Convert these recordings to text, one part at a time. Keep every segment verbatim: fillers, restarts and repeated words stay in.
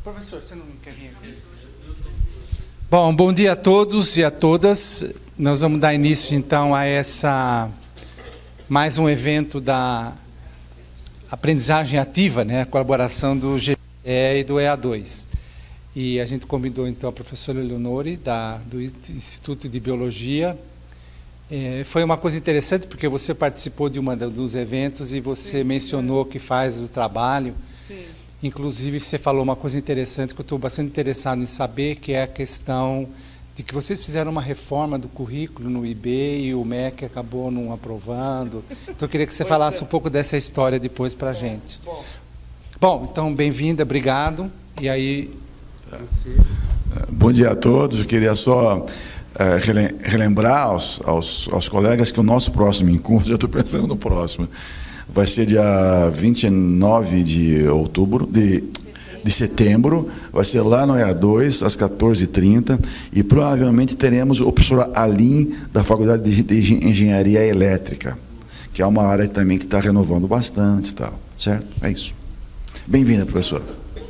Professor, você não quer vir aqui? Bom, bom dia a todos e a todas. Nós vamos dar início, então, a essa mais um evento da aprendizagem ativa, né? A colaboração do G P E e do E A dois. E a gente convidou, então, a professora Eleonore, da, do Instituto de Biologia. É, foi uma coisa interessante, porque você participou de um dos eventos e você Sim, mencionou é. que faz o trabalho. Sim. Inclusive, você falou uma coisa interessante que eu estou bastante interessado em saber, que é a questão de que vocês fizeram uma reforma do currículo no I B e o M E C acabou não aprovando. Então, eu queria que você pois falasse é. um pouco dessa história depois para a gente. Bom. Bom, então, bem-vinda, obrigado. E aí... Você... Bom dia a todos. Eu queria só é, relembrar aos, aos, aos colegas que o nosso próximo encontro, já estou pensando no próximo, vai ser dia vinte e nove de outubro, de, de setembro, vai ser lá no E A dois, às quatorze e trinta, e provavelmente teremos o professor Alim, da Faculdade de, de Engenharia Elétrica, que é uma área também que está renovando bastante e tal, certo? É isso. Bem-vinda, professora.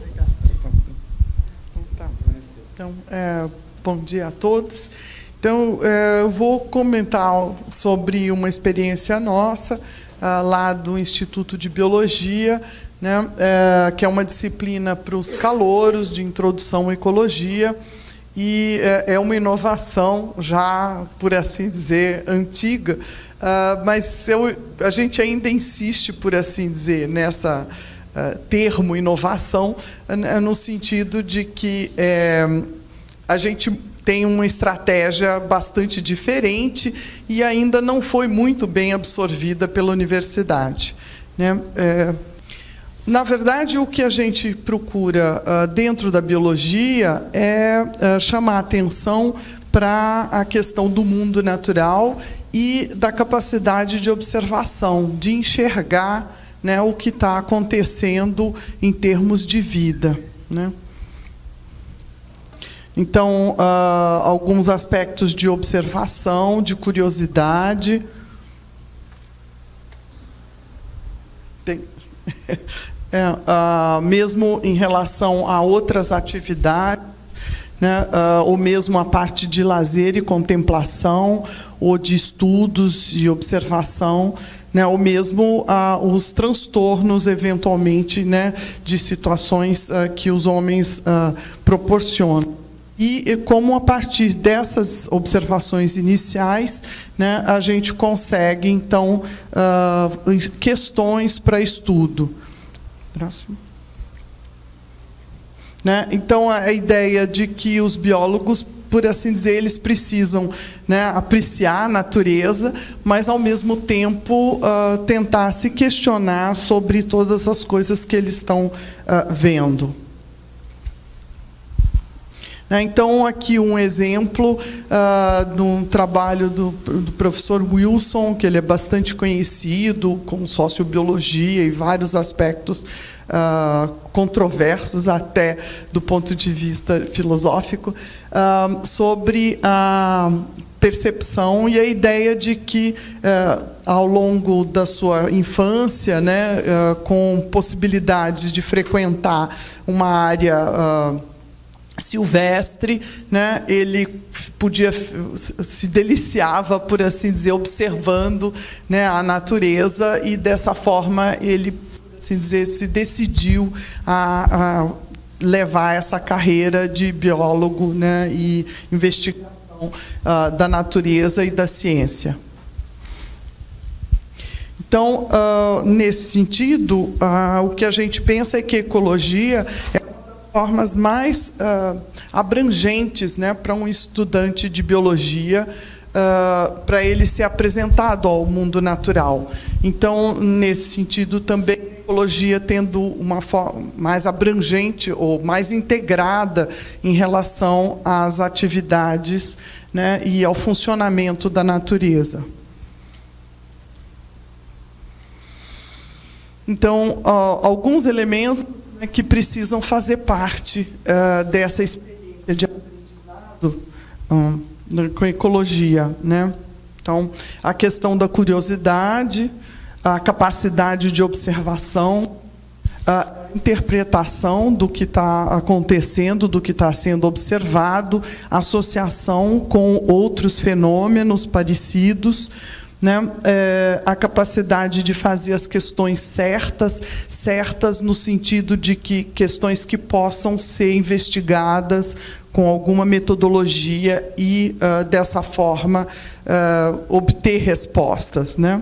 Então, é, bom dia a todos. Então, é, eu vou comentar sobre uma experiência nossa, lá do Instituto de Biologia, né, é, que é uma disciplina para os calouros de introdução à ecologia, e é, é uma inovação já, por assim dizer, antiga, uh, mas eu, a gente ainda insiste, por assim dizer, nessa uh, termo inovação, uh, no sentido de que é, a gente tem uma estratégia bastante diferente e ainda não foi muito bem absorvida pela universidade, né? É, na verdade, o que a gente procura uh, dentro da biologia é uh, chamar a atenção para a questão do mundo natural e da capacidade de observação, de enxergar, né, o que está acontecendo em termos de vida, né? Então, uh, alguns aspectos de observação, de curiosidade. Tem, é, uh, mesmo em relação a outras atividades, né, uh, ou mesmo a parte de lazer e contemplação, ou de estudos e observação, né, ou mesmo uh, os transtornos, eventualmente, né, de situações uh, que os homens uh, proporcionam. E como, a partir dessas observações iniciais, né, a gente consegue, então, uh, questões para estudo. Próximo. Né? Então, a ideia de que os biólogos, por assim dizer, eles precisam, né, apreciar a natureza, mas, ao mesmo tempo, uh, tentar se questionar sobre todas as coisas que eles estão uh, vendo. Então, aqui um exemplo uh, de um trabalho do, do professor Wilson, que ele é bastante conhecido, com sociobiologia e vários aspectos uh, controversos, até do ponto de vista filosófico, uh, sobre a percepção e a ideia de que, uh, ao longo da sua infância, né, uh, com possibilidades de frequentar uma área uh, silvestre, né, ele podia, se deliciava, por assim dizer, observando, né, a natureza, e dessa forma ele, assim dizer, se decidiu a, a levar essa carreira de biólogo, né, e investigação uh, da natureza e da ciência. Então, uh, nesse sentido, uh, o que a gente pensa é que a ecologia é formas mais uh, abrangentes, né, para um estudante de biologia, uh, para ele ser apresentado ao mundo natural. Então, nesse sentido, também a ecologia tendo uma forma mais abrangente ou mais integrada em relação às atividades, né, e ao funcionamento da natureza. Um, uh, alguns elementos que precisam fazer parte uh, dessa experiência de aprendizado um, com ecologia, né? Então, a questão da curiosidade, a capacidade de observação, a interpretação do que está acontecendo, do que está sendo observado, associação com outros fenômenos parecidos, né? É, a capacidade de fazer as questões certas, certas no sentido de que questões que possam ser investigadas com alguma metodologia e, uh, dessa forma, uh, obter respostas, né?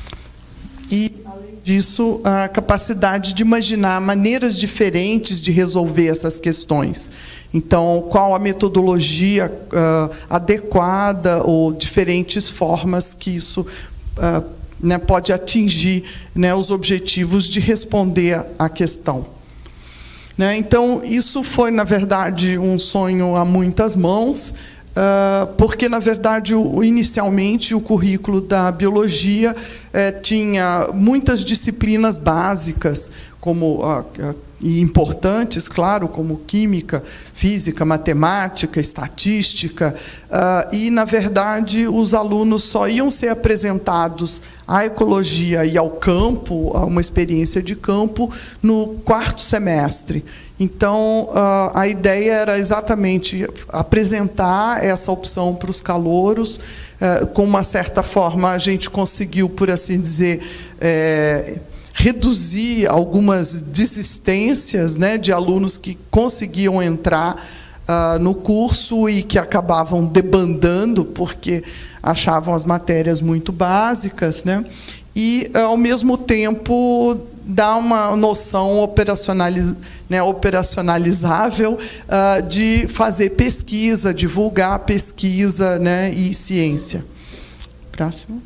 E, além disso, a capacidade de imaginar maneiras diferentes de resolver essas questões. Então, qual a metodologia uh, adequada ou diferentes formas que isso uh, né, pode atingir, né, os objetivos de responder à questão. Né? Então, isso foi, na verdade, um sonho a muitas mãos, uh, porque, na verdade, o, inicialmente, o currículo da biologia eh, tinha muitas disciplinas básicas, como uh, uh, e importantes, claro, como química, física, matemática, estatística, uh, e, na verdade, os alunos só iam ser apresentados à ecologia e ao campo, a uma experiência de campo, no quarto semestre. Então, uh, a ideia era exatamente apresentar essa opção para os calouros. Uh, com uma certa forma, a gente conseguiu, por assim dizer, é, reduzir algumas desistências, né, de alunos que conseguiam entrar uh, no curso e que acabavam debandando porque achavam as matérias muito básicas, né, e, ao mesmo tempo, dar uma noção operacionaliz, né, operacionalizável uh, de fazer pesquisa, divulgar pesquisa, né, e ciência. Próximo.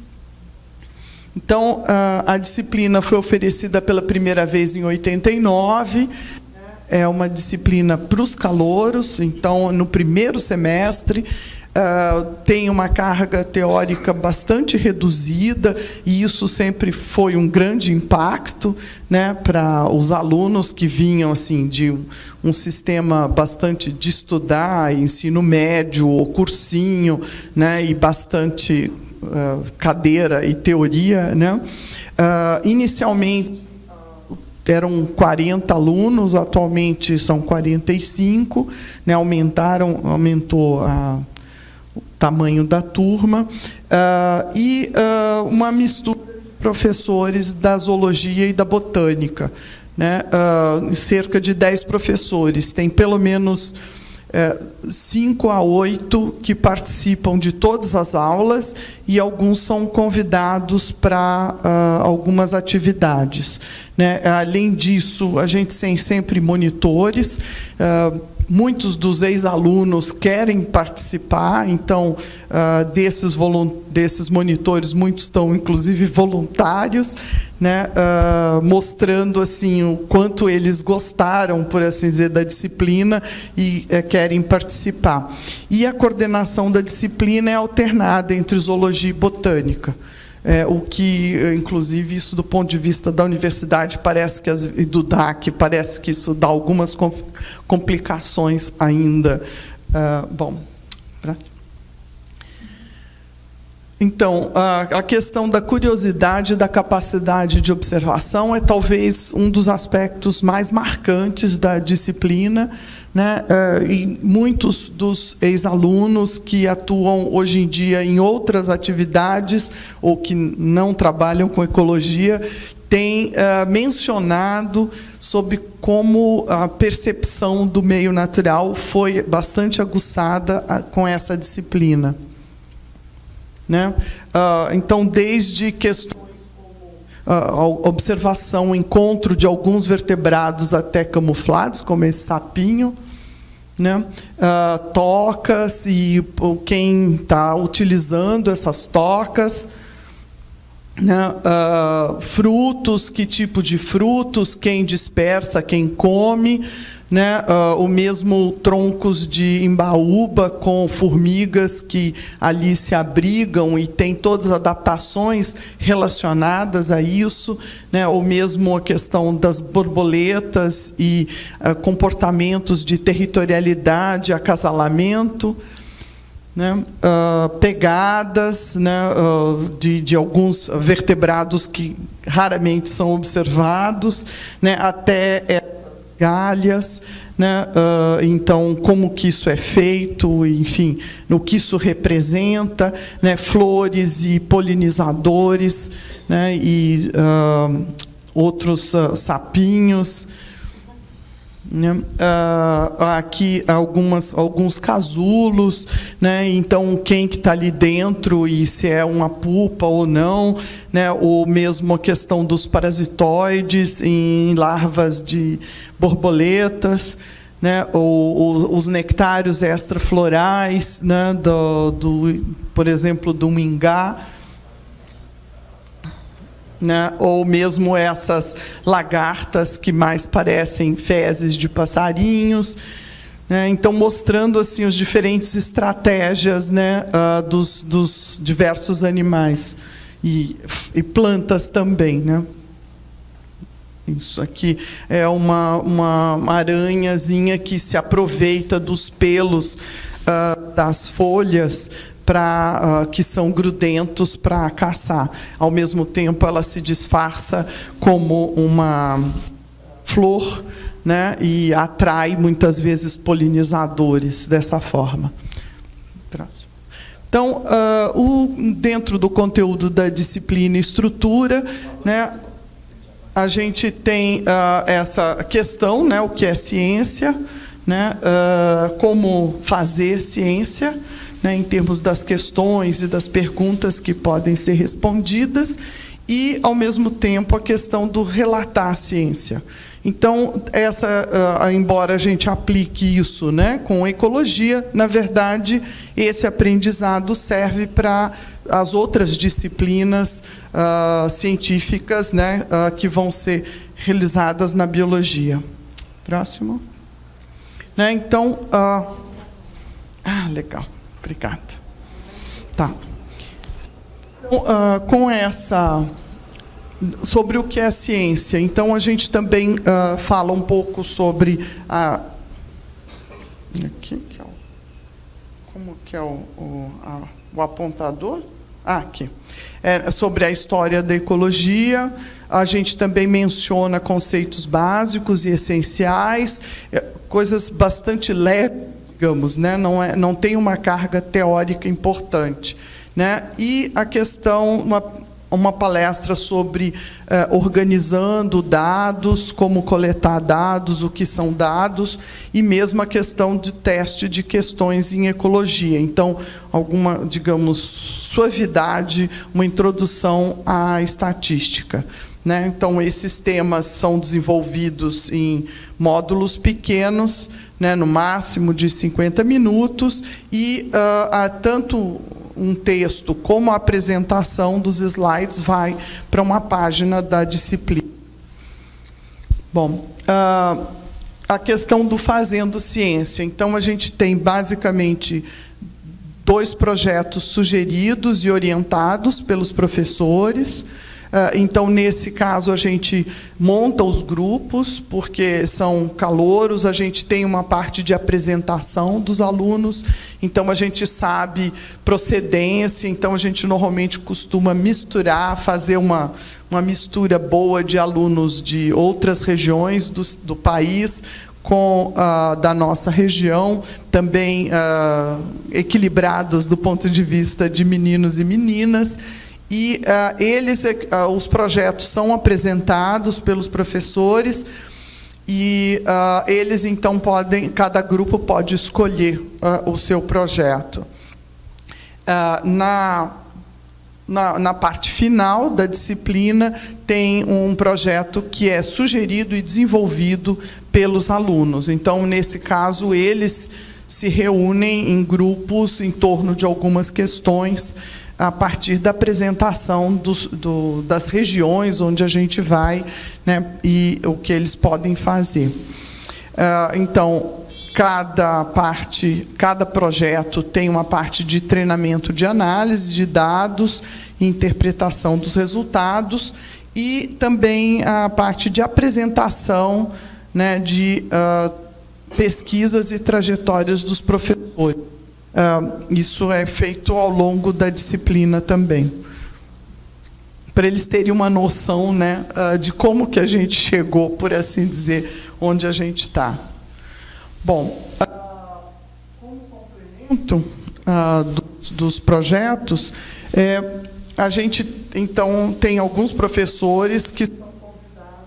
Então, a disciplina foi oferecida pela primeira vez em oitenta e nove, é uma disciplina para os calouros, então, no primeiro semestre, tem uma carga teórica bastante reduzida, e isso sempre foi um grande impacto, né, para os alunos que vinham assim, de um, um sistema bastante de estudar, ensino médio, ou cursinho, né, e bastante Uh, cadeira e teoria, né? Uh, inicialmente eram quarenta alunos, atualmente são quarenta e cinco, né? Aumentaram, aumentou a, o tamanho da turma, uh, e uh, uma mistura de professores da zoologia e da botânica, né? Uh, cerca de dez professores, tem pelo menos É, cinco a oito que participam de todas as aulas e alguns são convidados para uh, algumas atividades, né? Além disso, a gente tem sempre monitores. Uh, muitos dos ex-alunos querem participar, então, uh, desses, desses monitores, muitos estão, inclusive, voluntários, né, uh, mostrando assim, o quanto eles gostaram, por assim dizer, da disciplina e uh, querem participar. E a coordenação da disciplina é alternada entre zoologia e botânica. É, o que, inclusive, isso do ponto de vista da universidade parece que as, e do D A C, parece que isso dá algumas complicações ainda. Uh, bom, pra... Então, a questão da curiosidade e da capacidade de observação é talvez um dos aspectos mais marcantes da disciplina, né? E muitos dos ex-alunos que atuam hoje em dia em outras atividades ou que não trabalham com ecologia têm uh, mencionado sobre como a percepção do meio natural foi bastante aguçada uh, com essa disciplina. Né? Uh, então, desde questões como uh, observação, encontro de alguns vertebrados até camuflados, como esse sapinho, né? Uh, tocas e quem está utilizando essas tocas, né? Uh, frutos, que tipo de frutos, quem dispersa, quem come, né? Uh, o mesmo troncos de embaúba com formigas que ali se abrigam e tem todas as adaptações relacionadas a isso, né? Ou mesmo a questão das borboletas e uh, comportamentos de territorialidade, acasalamento, né? Uh, pegadas, né? uh, de, de alguns vertebrados que raramente são observados, né? Até migalhas, né? Uh, então, como que isso é feito, enfim, no que isso representa, né? Flores e polinizadores, né? E uh, outros uh, sapinhos. Né? Uh, aqui algumas, alguns casulos, né? Então quem que está ali dentro e se é uma pupa ou não, né? Ou mesmo a questão dos parasitoides em larvas de borboletas, né? Ou, ou os nectários extraflorais, né? do, do, por exemplo, do mingá. Né? Ou mesmo essas lagartas que mais parecem fezes de passarinhos, né? Então mostrando assim as diferentes estratégias, né? uh, dos, dos diversos animais e, e plantas também, né? Isso aqui é uma, uma, uma aranhazinha que se aproveita dos pelos uh, das folhas Pra, uh, que são grudentos para caçar. Ao mesmo tempo, ela se disfarça como uma flor, né, e atrai, muitas vezes, polinizadores dessa forma. Então, uh, o, dentro do conteúdo da disciplina e estrutura, né, a gente tem uh, essa questão, né, o que é ciência, né, uh, como fazer ciência, né, em termos das questões e das perguntas que podem ser respondidas, e, ao mesmo tempo, a questão do relatar a ciência. Então, essa, uh, embora a gente aplique isso, né, com ecologia, na verdade, esse aprendizado serve para as outras disciplinas uh, científicas, né, uh, que vão ser realizadas na biologia. Próximo. Né, então, uh, ah, legal. Obrigada. Tá. Então, uh, com essa... Sobre o que é ciência. Então, a gente também uh, fala um pouco sobre a... Aqui, que é o, como que é o, o, a, o apontador? Ah, aqui. É sobre a história da ecologia. A gente também menciona conceitos básicos e essenciais, coisas bastante leves, digamos, né? Não, é, não tem uma carga teórica importante, né? E a questão, uma, uma palestra sobre eh, organizando dados, como coletar dados, o que são dados, e mesmo a questão de teste de questões em ecologia. Então, alguma, digamos, suavidade, uma introdução à estatística. Né? Então, esses temas são desenvolvidos em módulos pequenos, né, no máximo de cinquenta minutos, e uh, há tanto um texto como a apresentação dos slides vai para uma página da disciplina. Bom, uh, a questão do Fazendo Ciência. Então, a gente tem, basicamente, dois projetos sugeridos e orientados pelos professores. Então, nesse caso, a gente monta os grupos, porque são calouros, a gente tem uma parte de apresentação dos alunos, então a gente sabe procedência, então a gente normalmente costuma misturar, fazer uma, uma mistura boa de alunos de outras regiões do, do país, com uh, da nossa região, também uh, equilibrados do ponto de vista de meninos e meninas. E uh, eles, uh, os projetos são apresentados pelos professores e uh, eles, então, podem, cada grupo pode escolher uh, o seu projeto. Uh, na, na, na parte final da disciplina, tem um projeto que é sugerido e desenvolvido pelos alunos. Então, nesse caso, eles se reúnem em grupos em torno de algumas questões, a partir da apresentação dos, do, das regiões onde a gente vai, né, e o que eles podem fazer. Uh, então, cada parte, cada projeto tem uma parte de treinamento de análise de dados, interpretação dos resultados, e também a parte de apresentação, né, de uh, pesquisas e trajetórias dos professores. Uh, isso é feito ao longo da disciplina também, para eles terem uma noção, né, uh, de como que a gente chegou, por assim dizer, onde a gente está. Bom, como complemento ah, dos, dos projetos, é, a gente, então, tem alguns professores que são convidados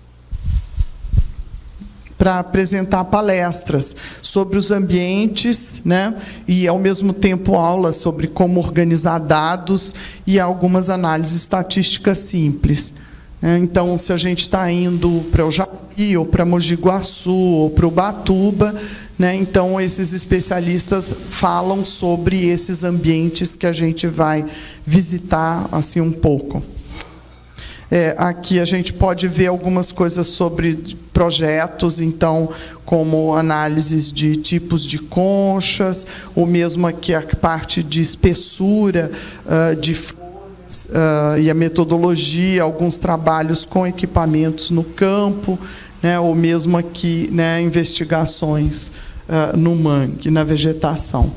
para apresentar palestras sobre os ambientes, né, e, ao mesmo tempo, aulas sobre como organizar dados e algumas análises estatísticas simples. Então, se a gente está indo para o Japi, ou para Mogi Guaçu, ou para o Ubatuba, né, então esses especialistas falam sobre esses ambientes que a gente vai visitar assim um pouco. É, aqui a gente pode ver algumas coisas sobre projetos, então, como análises de tipos de conchas, ou mesmo aqui a parte de espessura uh, de Uh, e a metodologia, alguns trabalhos com equipamentos no campo, né, ou mesmo aqui, né, investigações uh, no mangue, na vegetação.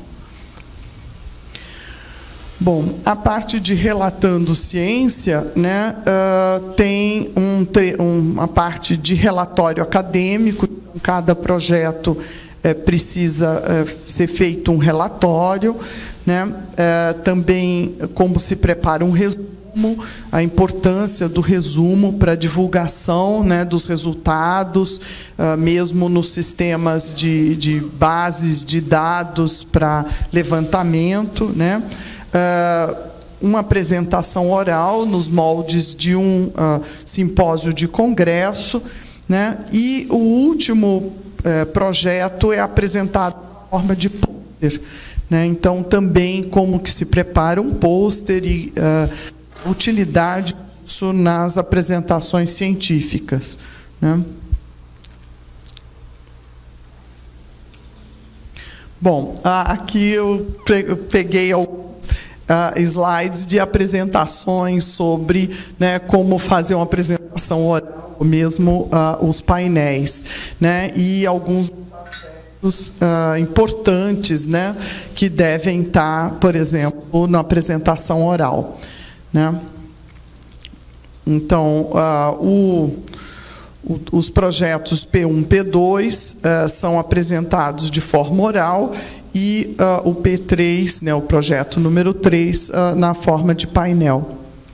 Bom, a parte de relatando ciência, né, uh, tem um, uma parte de relatório acadêmico. Cada projeto é, precisa é, ser feito um relatório, né? É, também como se prepara um resumo, a importância do resumo para a divulgação, né, dos resultados, uh, mesmo nos sistemas de, de bases de dados para levantamento, né? Uh, uma apresentação oral nos moldes de um uh, simpósio de congresso, né? E o último uh, projeto é apresentado na forma de pôster. Né? Então, também como que se prepara um pôster e uh, utilidade disso nas apresentações científicas. Né? Bom, aqui eu peguei alguns uh, slides de apresentações sobre, né, como fazer uma apresentação oral, ou mesmo uh, os painéis, né, e alguns Uh, importantes, né, que devem estar, por exemplo, na apresentação oral. Né? Então, uh, o, o, os projetos P um, P dois uh, são apresentados de forma oral e uh, o P três, né, o projeto número três, uh, na forma de painel.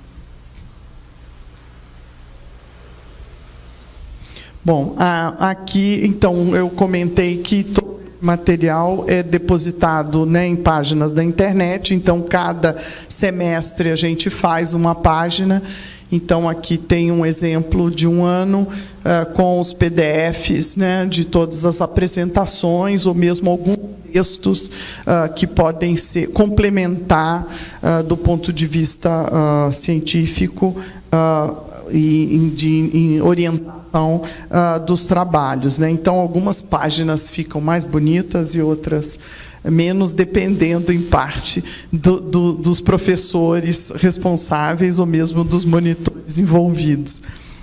Bom, aqui, então, eu comentei que todo esse material é depositado, né, em páginas da internet, então, cada semestre a gente faz uma página. Então, aqui tem um exemplo de um ano uh, com os P D Fs, né, de todas as apresentações, ou mesmo alguns textos uh, que podem ser complementar uh, do ponto de vista uh, científico uh, e de em orientação uh, dos trabalhos, né? Então, algumas páginas ficam mais bonitas e outras menos, dependendo, em parte, do, do, dos professores responsáveis ou mesmo dos monitores envolvidos.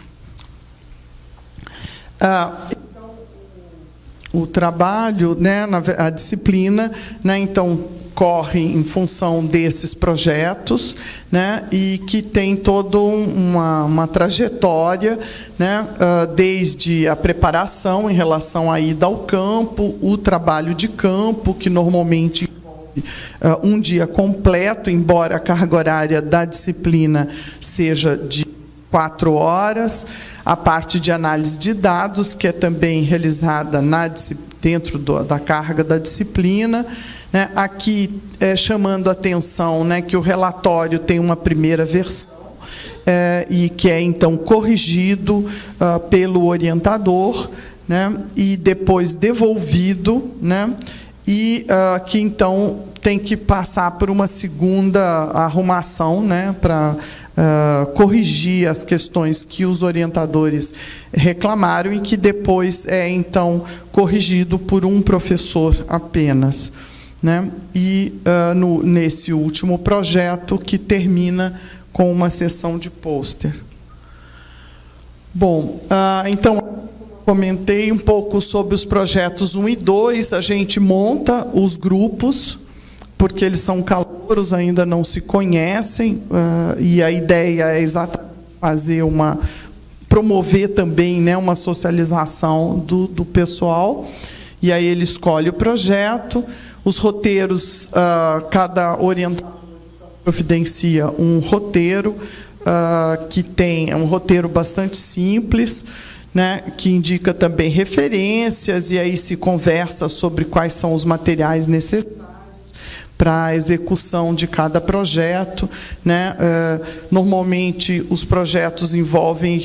Ah, então, o trabalho, né, a disciplina, né, então, corre em função desses projetos, né, e que tem toda uma, uma trajetória, né, desde a preparação em relação à ida ao campo, o trabalho de campo, que normalmente envolve um dia completo, embora a carga horária da disciplina seja de quatro horas, a parte de análise de dados, que é também realizada na, dentro do, da carga da disciplina. Né, aqui, é, chamando a atenção, né, que o relatório tem uma primeira versão, é, e que é, então, corrigido uh, pelo orientador, né, e depois devolvido, né, e uh, que, então, tem que passar por uma segunda arrumação, né, para uh, corrigir as questões que os orientadores reclamaram e que depois é, então, corrigido por um professor apenas. Né? E uh, no, nesse último projeto, que termina com uma sessão de pôster. Bom, uh, então, comentei um pouco sobre os projetos um e dois, a gente monta os grupos, porque eles são calouros, ainda não se conhecem, uh, e a ideia é exatamente fazer uma promover também, né, uma socialização do, do pessoal. E aí ele escolhe o projeto, os roteiros, uh, cada orientador providencia um roteiro, uh, que tem é um roteiro bastante simples, né, que indica também referências, e aí se conversa sobre quais são os materiais necessários para a execução de cada projeto, né? Uh, normalmente, os projetos envolvem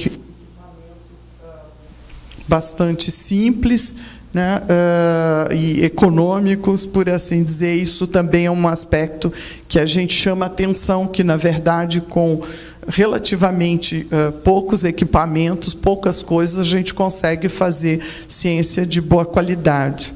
bastante simples, né, uh, e econômicos, por assim dizer. Isso também é um aspecto que a gente chama atenção, que, na verdade, com relativamente uh, poucos equipamentos, poucas coisas, a gente consegue fazer ciência de boa qualidade.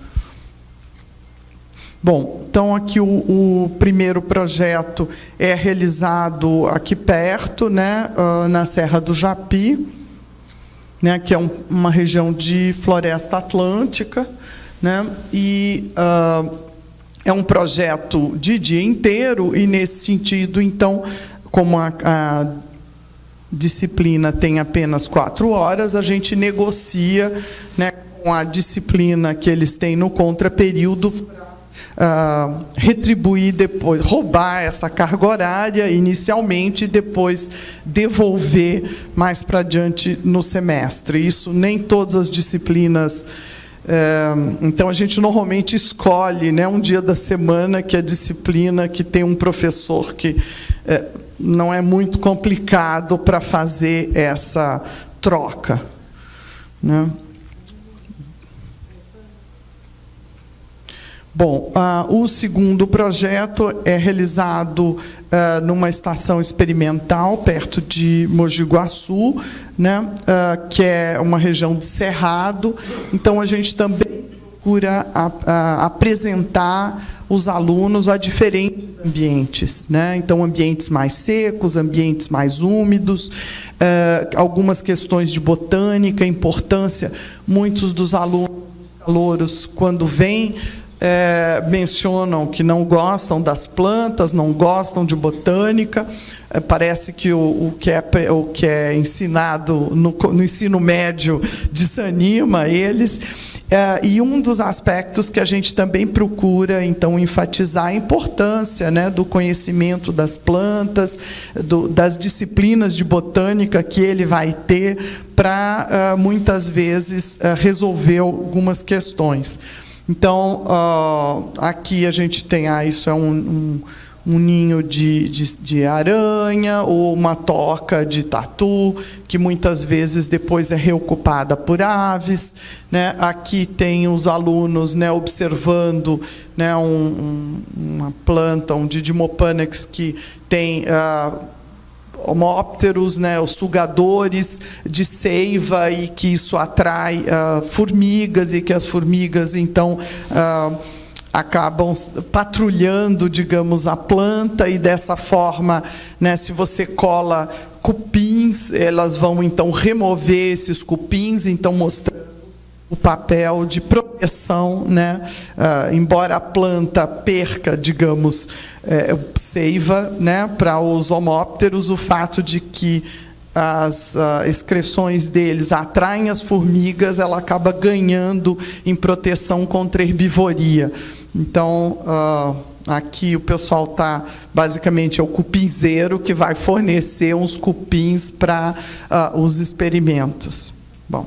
Bom, então aqui o, o primeiro projeto é realizado aqui perto, né, uh, na Serra do Japi, né, que é um, uma região de floresta atlântica, né, e uh, é um projeto de dia inteiro, e nesse sentido, então, como a, a disciplina tem apenas quatro horas, a gente negocia, né, com a disciplina que eles têm no contraperíodo, Uh, retribuir depois, roubar essa carga horária inicialmente e depois devolver mais para adiante no semestre. Isso nem todas as disciplinas. Uh, então, a gente normalmente escolhe, né, um dia da semana que é a disciplina que tem um professor que uh, não é muito complicado para fazer essa troca, né? Bom, uh, o segundo projeto é realizado uh, numa estação experimental perto de Mogi Guaçu, né, uh, que é uma região de cerrado. Então, a gente também procura a, a, apresentar os alunos a diferentes ambientes, né? Então, ambientes mais secos, ambientes mais úmidos, uh, algumas questões de botânica, importância. Muitos dos alunos, dos calouros, quando vêm, É, mencionam que não gostam das plantas, não gostam de botânica. É, parece que o, o, que é, o que é ensinado no, no ensino médio desanima eles. É, e um dos aspectos que a gente também procura, então, enfatizar a importância, né, do conhecimento das plantas, do, das disciplinas de botânica que ele vai ter para, uh, muitas vezes, uh, resolver algumas questões. Então, uh, aqui a gente tem, ah, isso é um, um, um ninho de, de, de aranha, ou uma toca de tatu, que muitas vezes depois é reocupada por aves, né? Aqui tem os alunos, né, observando, né, um, um, uma planta, um Didymopanax, que tem Uh, homópteros, né, os sugadores de seiva, e que isso atrai uh, formigas, e que as formigas, então, uh, acabam patrulhando, digamos, a planta, e dessa forma, né, se você cola cupins, elas vão, então, remover esses cupins, então, mostrando o papel de proteção, né? Uh, embora a planta perca, digamos, é, seiva, né, para os homópteros, o fato de que as uh, excreções deles atraem as formigas, ela acaba ganhando em proteção contra a herbivoria. Então, uh, aqui o pessoal está, basicamente, é o cupinzeiro que vai fornecer uns cupins para uh, os experimentos. Bom.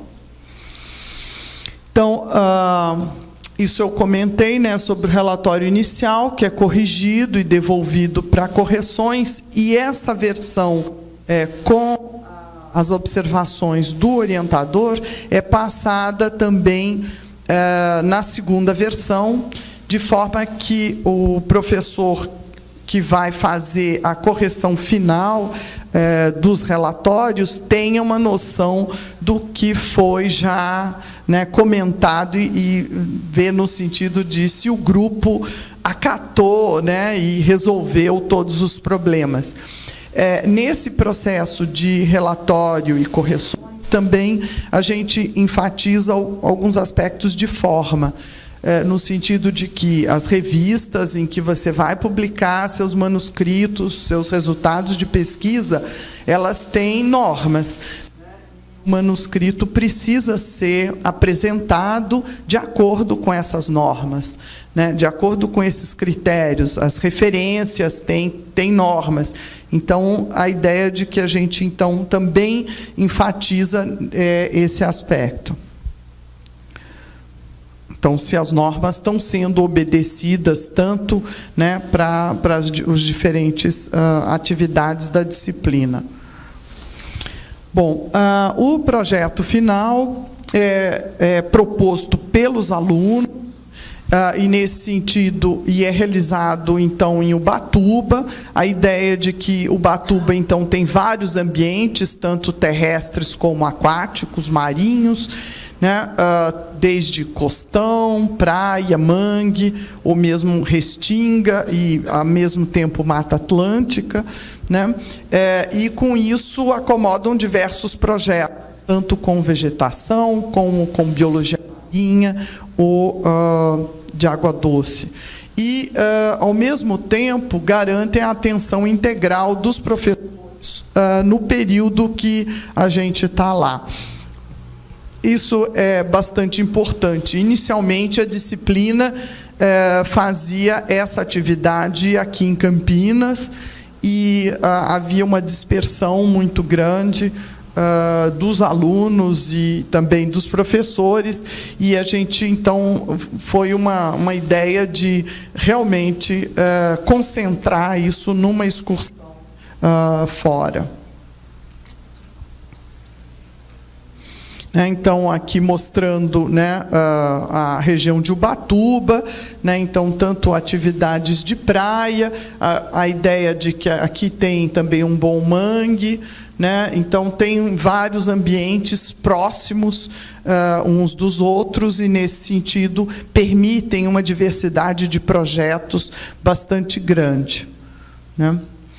Então, uh, isso eu comentei, né, sobre o relatório inicial, que é corrigido e devolvido para correções, e essa versão, é, com as observações do orientador, é passada também é, na segunda versão, de forma que o professor que vai fazer a correção final é, dos relatórios tenha uma noção do que foi já, né, comentado, e, e ver no sentido de se o grupo acatou, né, e resolveu todos os problemas. É, nesse processo de relatório e correções, também a gente enfatiza alguns aspectos de forma, é, no sentido de que as revistas em que você vai publicar seus manuscritos, seus resultados de pesquisa, elas têm normas. o manuscrito precisa ser apresentado de acordo com essas normas, né? De acordo com esses critérios. As referências têm, têm normas. Então, a ideia de que a gente, então, também enfatiza é, esse aspecto. Então, se as normas estão sendo obedecidas tanto, né, para para as diferentes uh, atividades da disciplina. Bom, uh, o projeto final é, é proposto pelos alunos, uh, e nesse sentido, e é realizado, então, em Ubatuba. A ideia de que Ubatuba, então, tem vários ambientes, tanto terrestres como aquáticos, marinhos, né, uh, desde costão, praia, mangue, ou mesmo restinga e, ao mesmo tempo, Mata Atlântica, né, é, e, com isso, acomodam diversos projetos, tanto com vegetação, como com biologia marinha ou uh, de água doce. E, uh, ao mesmo tempo, garantem a atenção integral dos professores uh, no período que a gente está lá. Isso é bastante importante. Inicialmente, a disciplina eh, fazia essa atividade aqui em Campinas e ah, havia uma dispersão muito grande ah, dos alunos e também dos professores, e a gente, então, foi uma, uma ideia de realmente eh, concentrar isso numa excursão ah, fora. Então, aqui mostrando, né, a, a região de Ubatuba, né, então, tanto atividades de praia, a, a ideia de que aqui tem também um bom mangue, né, então, tem vários ambientes próximos uh, uns dos outros, e, nesse sentido, permitem uma diversidade de projetos bastante grande, né.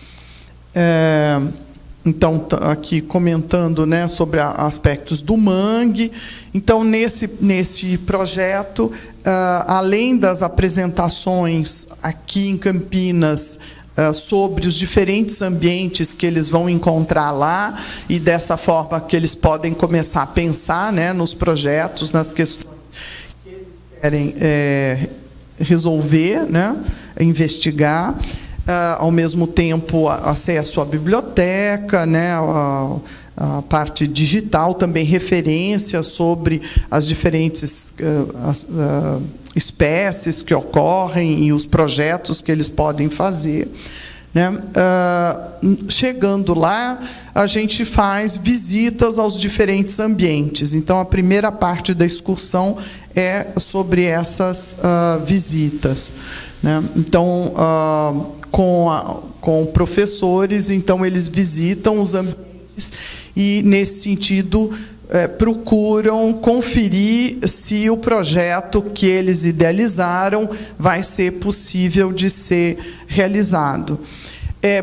É... Então, aqui comentando, né, sobre aspectos do mangue. Então, nesse, nesse projeto, uh, além das apresentações aqui em Campinas uh, sobre os diferentes ambientes que eles vão encontrar lá, e dessa forma que eles podem começar a pensar, né, nos projetos, nas questões que eles querem é, resolver, né, investigar. Uh, ao mesmo tempo, acesso à biblioteca, né, a, a parte digital, também referências sobre as diferentes uh, as, uh, espécies que ocorrem e os projetos que eles podem fazer, né. Uh, chegando lá, a gente faz visitas aos diferentes ambientes. Então, a primeira parte da excursão é sobre essas uh, visitas, né. Então, uh, Com, a, com professores, então, eles visitam os ambientes e, nesse sentido, é, procuram conferir se o projeto que eles idealizaram vai ser possível de ser realizado. É,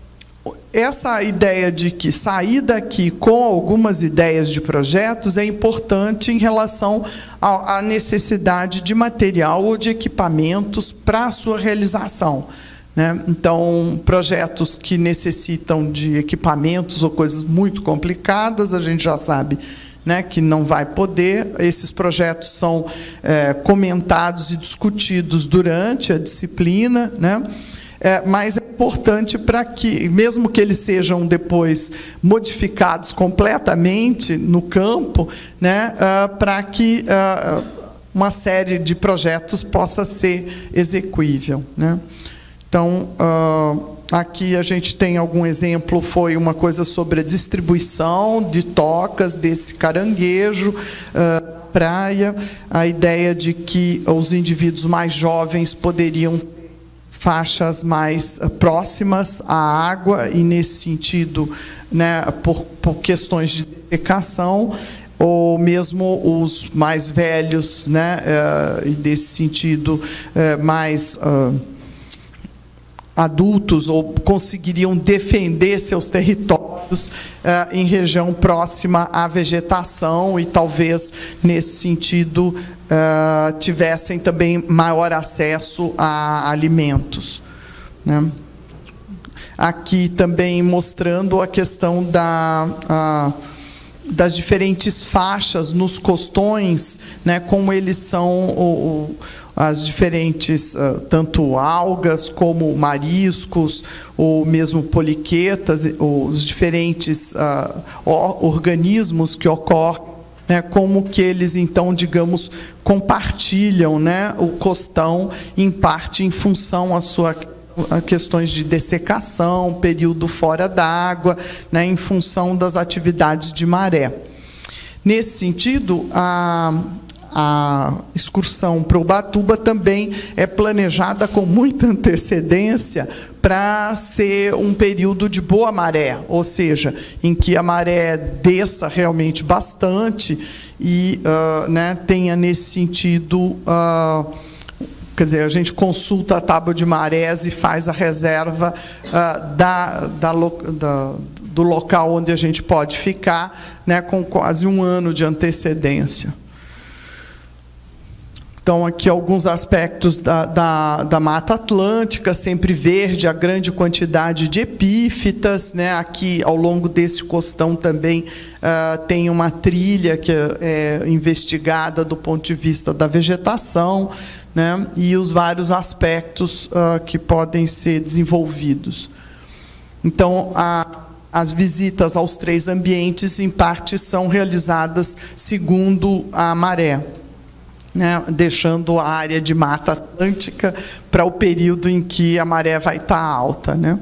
essa ideia de que sair daqui com algumas ideias de projetos é importante em relação à necessidade de material ou de equipamentos para a sua realização. Então, projetos que necessitam de equipamentos ou coisas muito complicadas, a gente já sabe, né, que não vai poder. Esses projetos são é, comentados e discutidos durante a disciplina, né, é, mas é importante para que, mesmo que eles sejam depois modificados completamente no campo, né, uh, para que uh, uma série de projetos possa ser execuível, né. Então, aqui a gente tem algum exemplo, foi uma coisa sobre a distribuição de tocas desse caranguejo, praia, a ideia de que os indivíduos mais jovens poderiam ter faixas mais próximas à água, e, nesse sentido, né, por, por questões de defecação, ou mesmo os mais velhos, né, e, desse sentido, mais adultos, ou conseguiriam defender seus territórios eh, em região próxima à vegetação, e talvez, nesse sentido, eh, tivessem também maior acesso a alimentos, né. Aqui também mostrando a questão da a, das diferentes faixas nos costões, né, como eles são o, as diferentes, uh, tanto algas como mariscos, ou mesmo poliquetas, os diferentes uh, organismos que ocorrem, né, como que eles, então, digamos, compartilham, né, o costão, em parte em função à sua a questões de dessecação, período fora d'água, né, em função das atividades de maré. Nesse sentido, a, a excursão para Ubatuba também é planejada com muita antecedência para ser um período de boa maré, ou seja, em que a maré desça realmente bastante e uh, né, tenha, nesse sentido, uh, quer dizer, a gente consulta a tábua de marés e faz a reserva uh, da, da, da, do local onde a gente pode ficar, né, com quase um ano de antecedência. Então, aqui alguns aspectos da, da, da Mata Atlântica, sempre verde, a grande quantidade de epífitas, né? Aqui, ao longo desse costão, também uh, tem uma trilha que é, é investigada do ponto de vista da vegetação, né? E os vários aspectos uh, que podem ser desenvolvidos. Então, a, as visitas aos três ambientes, em parte, são realizadas segundo a maré, né, deixando a área de Mata Atlântica para o período em que a maré vai estar alta, né?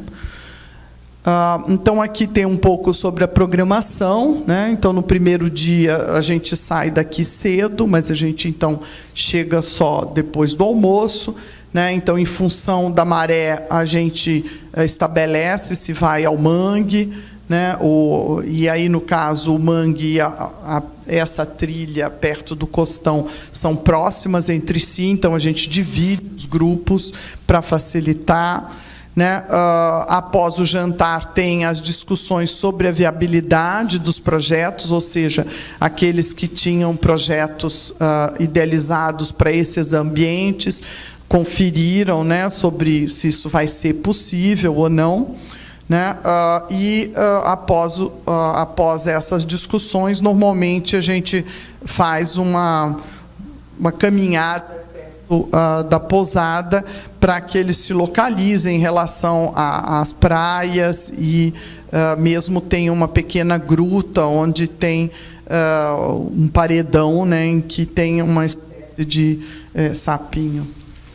Ah, então, aqui tem um pouco sobre a programação, né? Então, no primeiro dia, a gente sai daqui cedo, mas a gente, então, chega só depois do almoço, né? Então, em função da maré, a gente estabelece se vai ao mangue, né? O, e aí, no caso, o mangue e a, a, essa trilha perto do costão são próximas entre si, então a gente divide os grupos para facilitar, né? Uh, após o jantar, tem as discussões sobre a viabilidade dos projetos, ou seja, aqueles que tinham projetos uh, idealizados para esses ambientes, conferiram, né, sobre se isso vai ser possível ou não. Né? Uh, e uh, após, uh, após essas discussões, normalmente a gente faz uma, uma caminhada uh, da pousada para que eles se localizem em relação às praias e uh, mesmo tem uma pequena gruta onde tem uh, um paredão, né, em que tem uma espécie de uh, sapinho.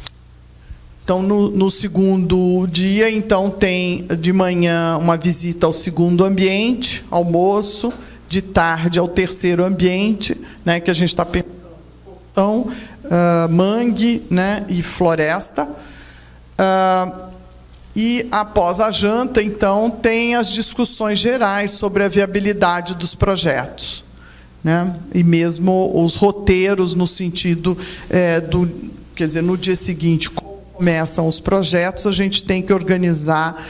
Então, no, no segundo dia, então, tem de manhã uma visita ao segundo ambiente, almoço, de tarde ao terceiro ambiente, né, que a gente está pensando em costão, uh, mangue, né, e floresta. Uh, e, após a janta, então, tem as discussões gerais sobre a viabilidade dos projetos, né, e mesmo os roteiros no sentido, é, do, quer dizer, no dia seguinte, começam os projetos, a gente tem que organizar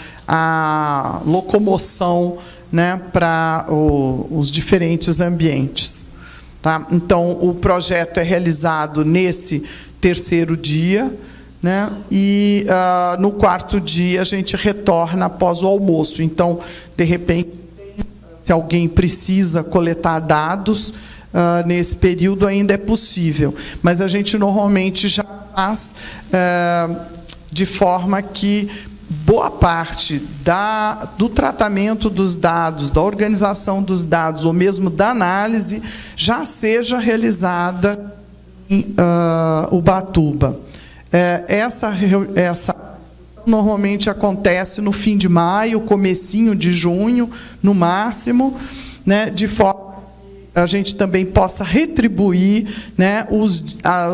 a locomoção, né, para os diferentes ambientes. Tá? Então, o projeto é realizado nesse terceiro dia, né, e uh, no quarto dia a gente retorna após o almoço. Então, de repente, se alguém precisa coletar dados, uh, nesse período ainda é possível. Mas a gente normalmente já faz uh, de forma que boa parte da, do tratamento dos dados, da organização dos dados, ou mesmo da análise, já seja realizada em uh, Ubatuba. É, essa, essa normalmente acontece no fim de maio, comecinho de junho, no máximo, né, de forma que a gente também possa retribuir, né, os, a,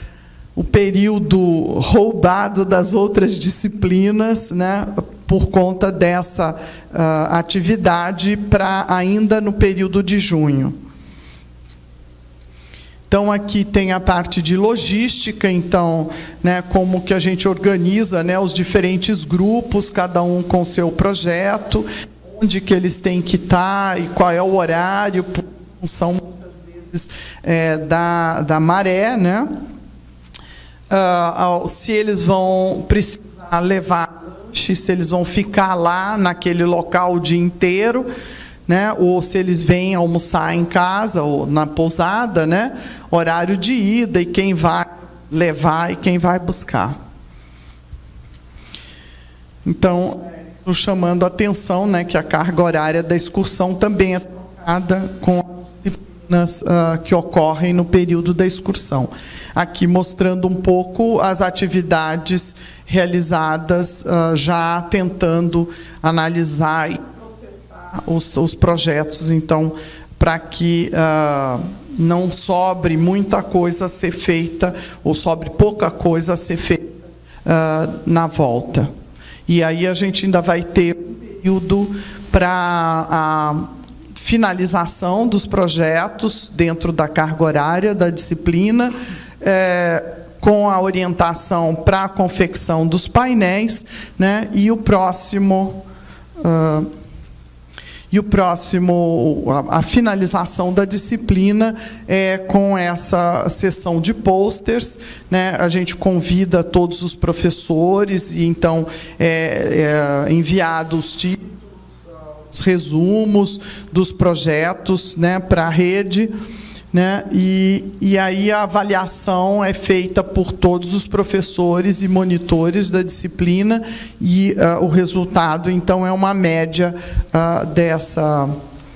o período roubado das outras disciplinas, né, por conta dessa uh, atividade para ainda no período de junho. Então, aqui tem a parte de logística, então, né, como que a gente organiza, né, os diferentes grupos, cada um com seu projeto, onde que eles têm que estar e qual é o horário, por função, muitas vezes, é, da, da maré, né? Uh, se eles vão precisar levar lanche, se eles vão ficar lá naquele local o dia inteiro, né? Ou se eles vêm almoçar em casa ou na pousada, né? Horário de ida e quem vai levar e quem vai buscar. Então, estou chamando a atenção, né, que a carga horária da excursão também é trocada com as disciplinas uh, que ocorrem no período da excursão. Aqui mostrando um pouco as atividades realizadas, uh, já tentando analisar e processar os, os projetos, então, para que uh, não sobre muita coisa a ser feita, ou sobre pouca coisa a ser feita uh, na volta. E aí a gente ainda vai ter um período para a finalização dos projetos dentro da carga horária da disciplina, é, com a orientação para a confecção dos painéis, né, e o próximo... Uh, E o próximo, a, a finalização da disciplina é com essa sessão de posters, né? A gente convida todos os professores e então é, é enviado os títulos, os resumos dos projetos, né, para a rede, né? E, e aí a avaliação é feita por todos os professores e monitores da disciplina e uh, o resultado, então, é uma média uh, dessa,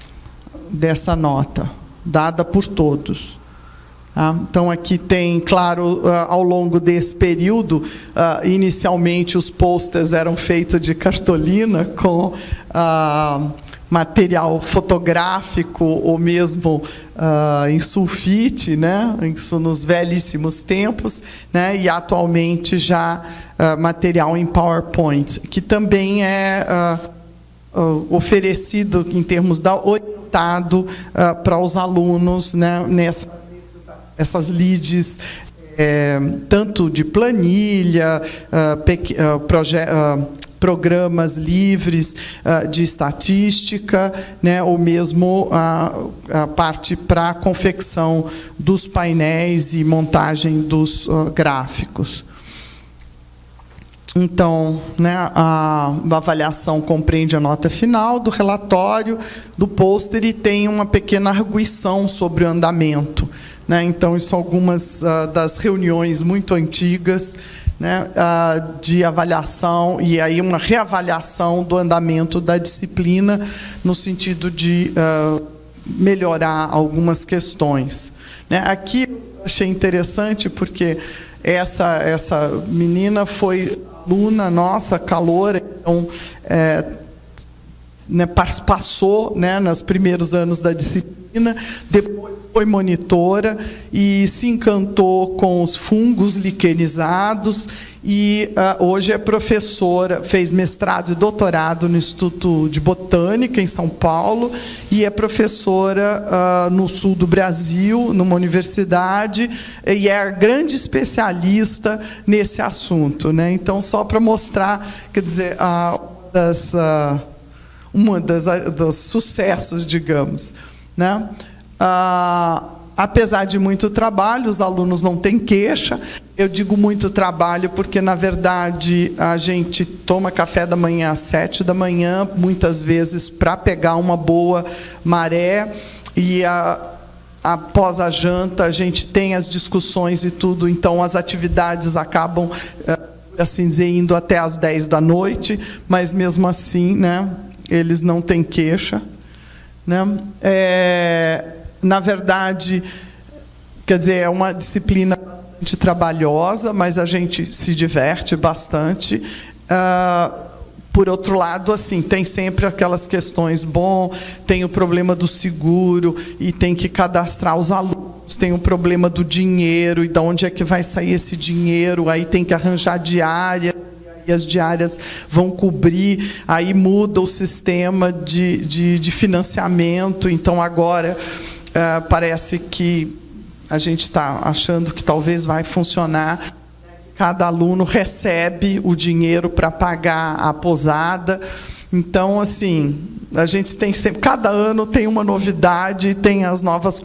dessa nota, dada por todos. Tá? Então, aqui tem, claro, uh, ao longo desse período, uh, inicialmente os posters eram feitos de cartolina com... Uh, material fotográfico ou mesmo uh, em sulfite, né? Isso nos velhíssimos tempos, né? E atualmente já uh, material em PowerPoint, que também é uh, uh, oferecido em termos da orientado uh, para os alunos, né? Nessa, essas leads, é, tanto de planilha, uh, uh, projeto uh, programas livres uh, de estatística, né, ou mesmo a, a parte para a confecção dos painéis e montagem dos uh, gráficos. Então, né, a, a avaliação compreende a nota final do relatório, do pôster, e tem uma pequena arguição sobre o andamento. Né? Então, isso são algumas uh, das reuniões muito antigas, né, uh, de avaliação, e aí uma reavaliação do andamento da disciplina, no sentido de uh, melhorar algumas questões. Né? Aqui eu achei interessante, porque essa, essa menina foi aluna nossa, caloura, então, é, né, passou, né, nos primeiros anos da disciplina, depois foi monitora e se encantou com os fungos liquenizados e uh, hoje é professora, fez mestrado e doutorado no Instituto de Botânica, em São Paulo, e é professora uh, no sul do Brasil, numa universidade, e é grande especialista nesse assunto. Né? Então, só para mostrar, quer dizer, uh, das... Uh, uma das dos sucessos, digamos, né? Ah, apesar de muito trabalho, os alunos não têm queixa. Eu digo muito trabalho porque, na verdade, a gente toma café da manhã às sete da manhã, muitas vezes para pegar uma boa maré, e a, após a janta a gente tem as discussões e tudo, então as atividades acabam, assim dizer, indo até às dez da noite, mas mesmo assim, né, eles não têm queixa. Né? É, na verdade, quer dizer, é uma disciplina bastante trabalhosa, mas a gente se diverte bastante. Ah, por outro lado, assim, tem sempre aquelas questões, bom, tem o problema do seguro, e tem que cadastrar os alunos, tem o problema do dinheiro, e de onde é que vai sair esse dinheiro, aí tem que arranjar diária, e as diárias vão cobrir, aí muda o sistema de, de, de financiamento, então agora uh, parece que a gente está achando que talvez vai funcionar, cada aluno recebe o dinheiro para pagar a posada, então, assim, a gente tem sempre, cada ano tem uma novidade, tem as novas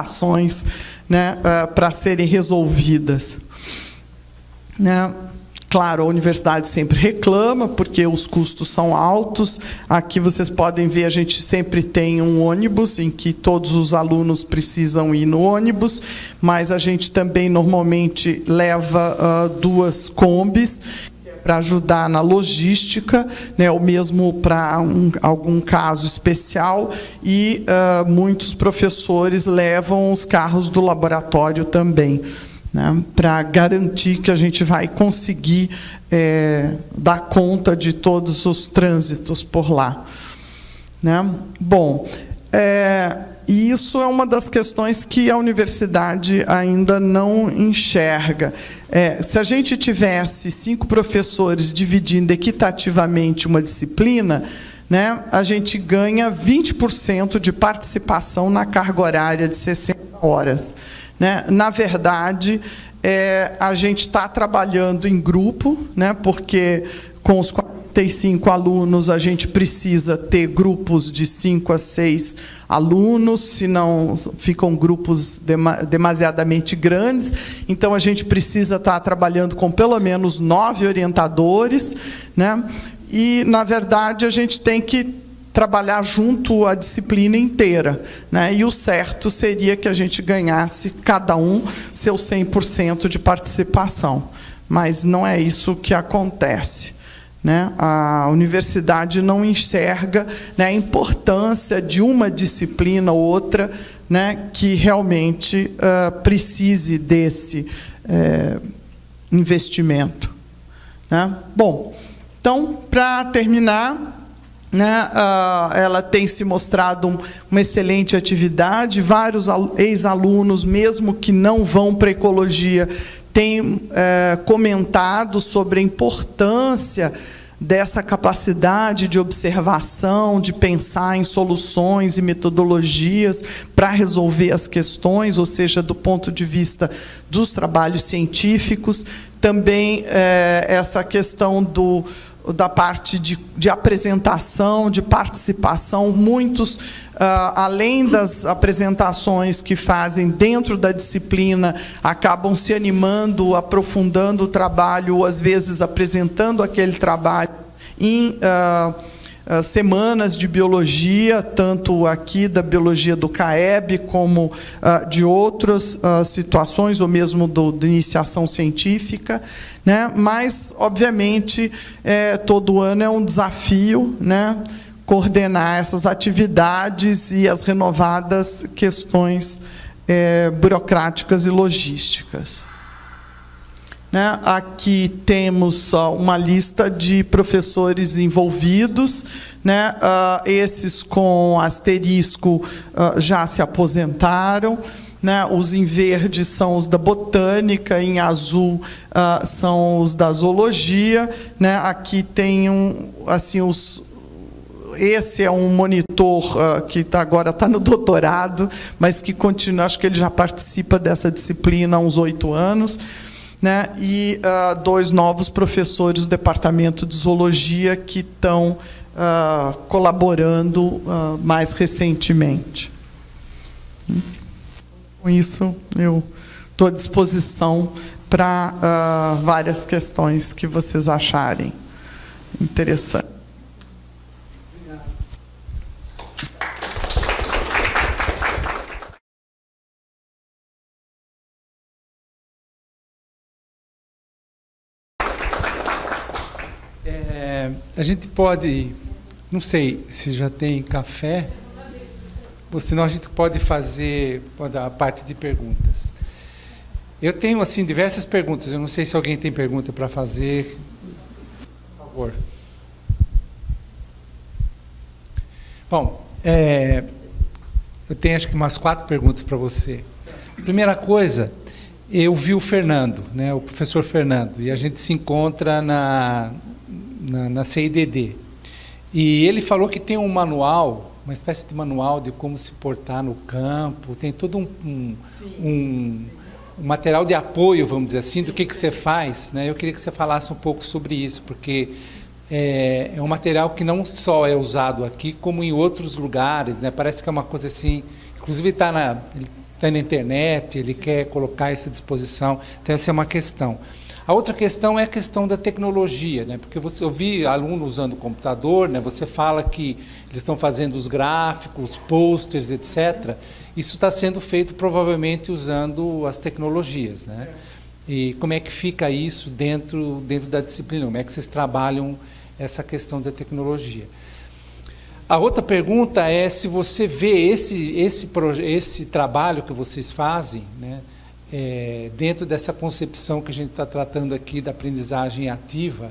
complicações, né, uh, para serem resolvidas. Né? claro, a universidade sempre reclama, porque os custos são altos. Aqui vocês podem ver, a gente sempre tem um ônibus, em que todos os alunos precisam ir no ônibus, mas a gente também, normalmente, leva uh, duas combis, para ajudar na logística, né, ou mesmo para um, algum caso especial, e uh, muitos professores levam os carros do laboratório também, né, para garantir que a gente vai conseguir é, dar conta de todos os trânsitos por lá. Né? Bom, é, e isso é uma das questões que a universidade ainda não enxerga. É, se a gente tivesse cinco professores dividindo equitativamente uma disciplina, né, a gente ganha vinte por cento de participação na carga horária de sessenta horas. Né? Na verdade, é, a gente está trabalhando em grupo, né, porque com os quarenta e cinco alunos, a gente precisa ter grupos de cinco a seis alunos, senão ficam grupos demasiadamente grandes. Então, a gente precisa estar trabalhando com pelo menos nove orientadores, né? E, na verdade, a gente tem que trabalhar junto a disciplina inteira, né? E o certo seria que a gente ganhasse, cada um, seu cem por cento de participação. Mas não é isso que acontece. Né? A universidade não enxerga, né, a importância de uma disciplina ou outra, né, que realmente uh, precise desse uh, investimento. Né? Bom, então, para terminar, né, uh, ela tem se mostrado um, uma excelente atividade. Vários ex-alunos, mesmo que não vão para a ecologia, têm é, comentado sobre a importância dessa capacidade de observação, de pensar em soluções e metodologias para resolver as questões, ou seja, do ponto de vista dos trabalhos científicos. Também é, essa questão do, da parte de, de apresentação, de participação. Muitos, Uh, além das apresentações que fazem dentro da disciplina, acabam se animando, aprofundando o trabalho, ou às vezes apresentando aquele trabalho em uh, uh, semanas de biologia, tanto aqui da biologia do CAEB, como uh, de outras uh, situações, ou mesmo do, de iniciação científica. Né? Mas, obviamente, é, todo ano é um desafio, né? Coordenar essas atividades e as renovadas questões é, burocráticas e logísticas. Né? Aqui temos ó, uma lista de professores envolvidos, né? uh, esses com asterisco uh, já se aposentaram. Né? Os em verde são os da botânica, em azul uh, são os da zoologia. Né? Aqui tem um, assim, os... Esse é um monitor uh, que tá, agora está no doutorado, mas que continua, acho que ele já participa dessa disciplina há uns oito anos. Né? E uh, dois novos professores do departamento de zoologia que estão uh, colaborando uh, mais recentemente. Com isso, eu estou à disposição para uh, várias questões que vocês acharem interessantes. A gente pode, não sei se já tem café, ou senão a gente pode fazer pode, a parte de perguntas. Eu tenho, assim, diversas perguntas, eu não sei se alguém tem pergunta para fazer. Por favor. Bom, é, eu tenho acho que umas quatro perguntas para você. Primeira coisa, eu vi o Fernando, né, o professor Fernando, e a gente se encontra na... Na, na C I D D. E ele falou que tem um manual, uma espécie de manual de como se portar no campo, tem todo um, um, um, um material de apoio, vamos dizer assim, do que, que você faz. Né? Eu queria que você falasse um pouco sobre isso, porque é, é um material que não só é usado aqui, como em outros lugares. Né? Parece que é uma coisa assim, inclusive está na, tá na internet, ele Sim. quer colocar isso à disposição, então essa é uma questão. A outra questão é a questão da tecnologia, né? Porque você, eu vi aluno usando o computador, né? Você fala que eles estão fazendo os gráficos, posters, etcétera. Isso está sendo feito provavelmente usando as tecnologias, né? E como é que fica isso dentro, dentro da disciplina? Como é que vocês trabalham essa questão da tecnologia? A outra pergunta é se você vê esse, esse, esse trabalho que vocês fazem, né? É, dentro dessa concepção que a gente está tratando aqui da aprendizagem ativa,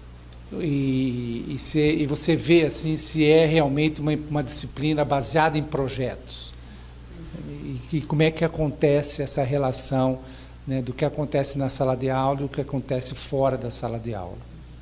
e, e, se, e você vê assim, se é realmente uma, uma disciplina baseada em projetos, e, e como é que acontece essa relação, né, do que acontece na sala de aula e o que acontece fora da sala de aula.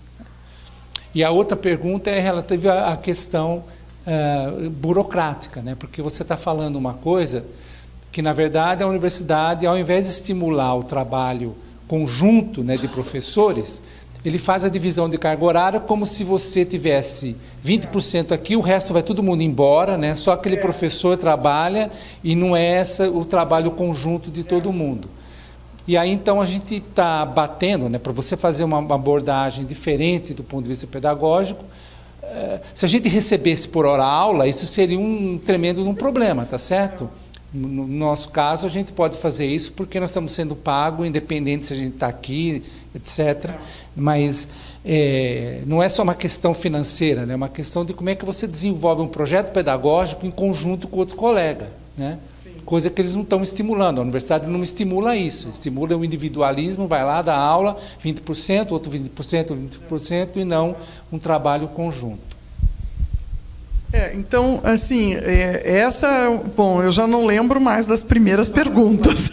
E a outra pergunta é relativa à questão uh, burocrática, né, porque você está falando uma coisa que, na verdade, a universidade, ao invés de estimular o trabalho conjunto, né, de professores, ele faz a divisão de carga horária como se você tivesse vinte por cento aqui, o resto vai todo mundo embora, né, só aquele professor trabalha e não é essa o trabalho conjunto de todo mundo. E aí, então, a gente está batendo, né, para você fazer uma abordagem diferente do ponto de vista pedagógico. Eh, se a gente recebesse por hora aula, isso seria um tremendo um problema, tá certo? No nosso caso, a gente pode fazer isso porque nós estamos sendo pagos, independente se a gente está aqui, etcétera. Mas é, não é só uma questão financeira, né? É uma questão de como é que você desenvolve um projeto pedagógico em conjunto com outro colega, né? Coisa que eles não estão estimulando. A universidade não estimula isso, estimula o individualismo, vai lá, dá aula, vinte por cento, outro vinte por cento, vinte por cento, e não um trabalho conjunto. É, então, assim, é, essa... Bom, eu já não lembro mais das primeiras perguntas.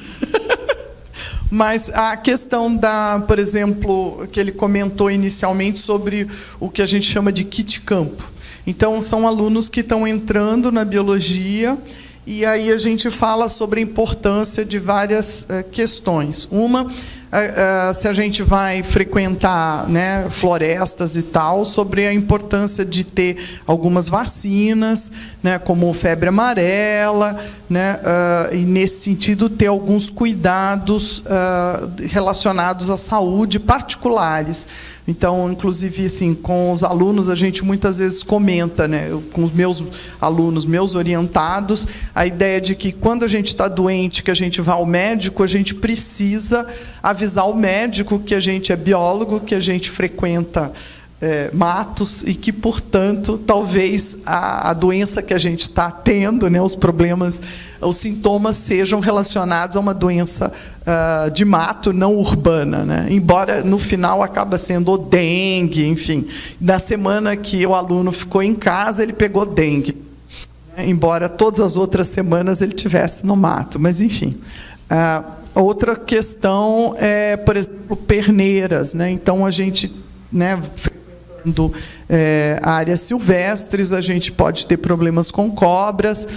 Mas a questão da, por exemplo, que ele comentou inicialmente sobre o que a gente chama de kit campo. Então, são alunos que estão entrando na biologia, e aí a gente fala sobre a importância de várias uh, questões. Uma, uh, uh, se a gente vai frequentar, né, florestas e tal, sobre a importância de ter algumas vacinas, né, como febre amarela, né, uh, e, nesse sentido, ter alguns cuidados uh, relacionados à saúde particulares. Então, inclusive, assim, com os alunos, a gente muitas vezes comenta, né, eu, com os meus alunos, meus orientados, a ideia de que quando a gente está doente, que a gente vai ao médico, a gente precisa avisar o médico que a gente é biólogo, que a gente frequenta é, matos e que, portanto, talvez a, a doença que a gente está tendo, né, os problemas, os sintomas sejam relacionados a uma doença uh, de mato, não urbana, né? Embora, no final, acaba sendo o dengue, enfim. Na semana que o aluno ficou em casa, ele pegou dengue, né? Embora todas as outras semanas ele tivesse no mato. Mas, enfim. Uh, outra questão é, por exemplo, perneiras, né? Então, a gente, né, frequentando é, áreas silvestres, a gente pode ter problemas com cobras.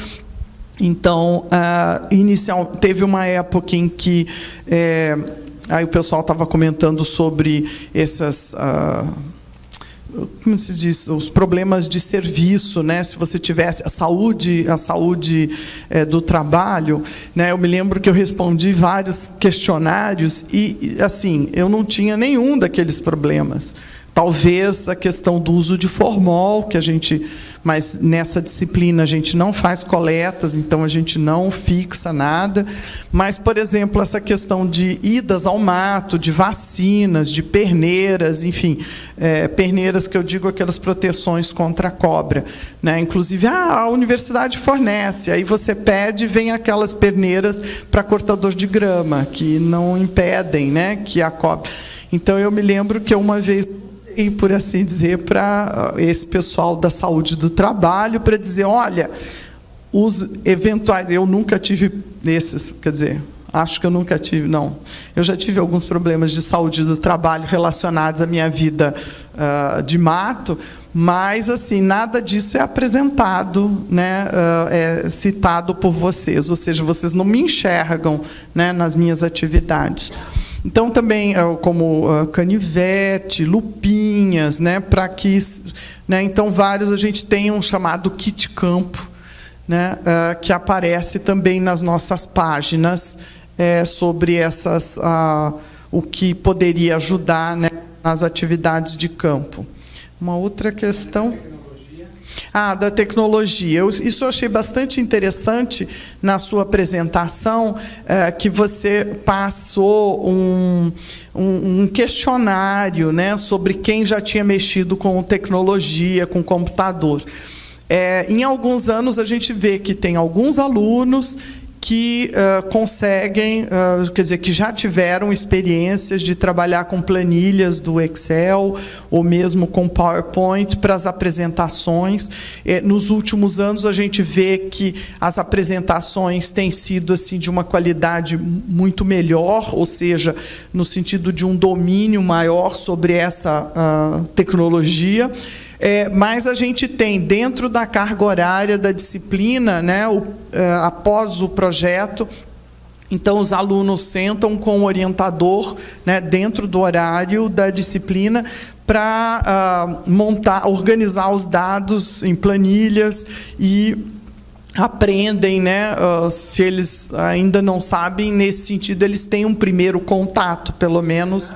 Então, uh, inicial, teve uma época em que é, aí o pessoal estava comentando sobre essas, uh, como se diz, os problemas de serviço, né? Se você tivesse a saúde, a saúde é, do trabalho, né? Eu me lembro que eu respondi vários questionários e, assim, eu não tinha nenhum daqueles problemas. Talvez a questão do uso de formol, que a gente, mas nessa disciplina a gente não faz coletas, então a gente não fixa nada. Mas, por exemplo, essa questão de idas ao mato, de vacinas, de perneiras, enfim, é, perneiras que eu digo aquelas proteções contra a cobra, né? Inclusive, ah, a universidade fornece, aí você pede, vem aquelas perneiras para cortador de grama, que não impedem, né, que a cobra... Então, eu me lembro que uma vez... e, por assim dizer, para esse pessoal da saúde do trabalho, para dizer, olha, os eventuais... Eu nunca tive esses, quer dizer, acho que eu nunca tive, não. Eu já tive alguns problemas de saúde do trabalho relacionados à minha vida uh, de mato, mas, assim, nada disso é apresentado, né, uh, é citado por vocês, ou seja, vocês não me enxergam, né, nas minhas atividades. Então, também, como canivete, lupinhas, né, para que, né, então, vários a gente tem um chamado kit campo, né, que aparece também nas nossas páginas é, sobre essas, ah, o que poderia ajudar, né, nas atividades de campo. Uma outra questão... Ah, da tecnologia. Eu, isso eu achei bastante interessante na sua apresentação, é, que você passou um, um, um questionário, né, sobre quem já tinha mexido com tecnologia, com computador. É, em alguns anos, a gente vê que tem alguns alunos que uh, conseguem, uh, quer dizer, que já tiveram experiências de trabalhar com planilhas do Excel ou mesmo com PowerPoint para as apresentações. Eh, nos últimos anos, a gente vê que as apresentações têm sido assim, de uma qualidade muito melhor, ou seja, no sentido de um domínio maior sobre essa uh, tecnologia. É, mas a gente tem, dentro da carga horária da disciplina, né, o, é, após o projeto, então os alunos sentam com o orientador, né, dentro do horário da disciplina, para uh, montar, organizar os dados em planilhas e aprendem, né, uh, se eles ainda não sabem, nesse sentido, eles têm um primeiro contato, pelo menos.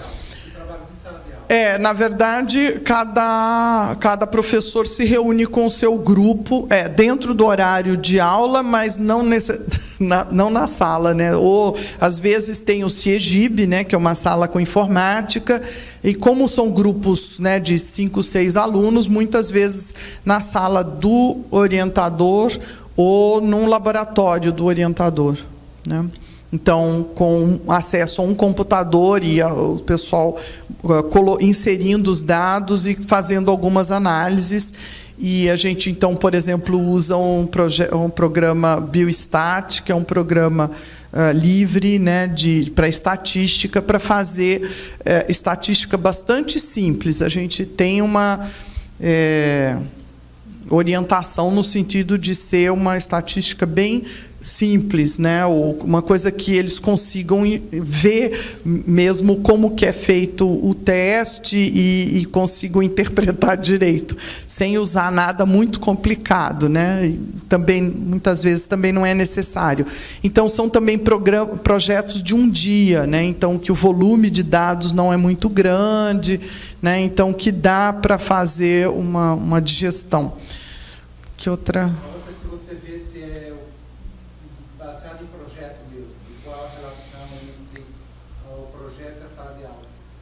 É, na verdade, cada, cada professor se reúne com o seu grupo, é, dentro do horário de aula, mas não, nesse, na, não na sala, né? Ou, às vezes, tem o CIEGIB, né, que é uma sala com informática, e como são grupos, né, de cinco, seis alunos, muitas vezes na sala do orientador ou num laboratório do orientador, né? Então, com acesso a um computador e o pessoal inserindo os dados e fazendo algumas análises. E a gente, então, por exemplo, usa um, um programa Biostat, que é um programa uh, livre, né, para estatística, para fazer uh, estatística bastante simples. A gente tem uma... É, orientação no sentido de ser uma estatística bem simples, né? Ou uma coisa que eles consigam ver mesmo como que é feito o teste e, e consigam interpretar direito, sem usar nada muito complicado, né? E também, muitas vezes, também não é necessário. Então, são também projetos de um dia, né? Então, que o volume de dados não é muito grande, né? Então, que dá para fazer uma, uma digestão. Que outra... Se você vê se é baseado em projeto mesmo, qual a relação entre o projeto e a sala de aula?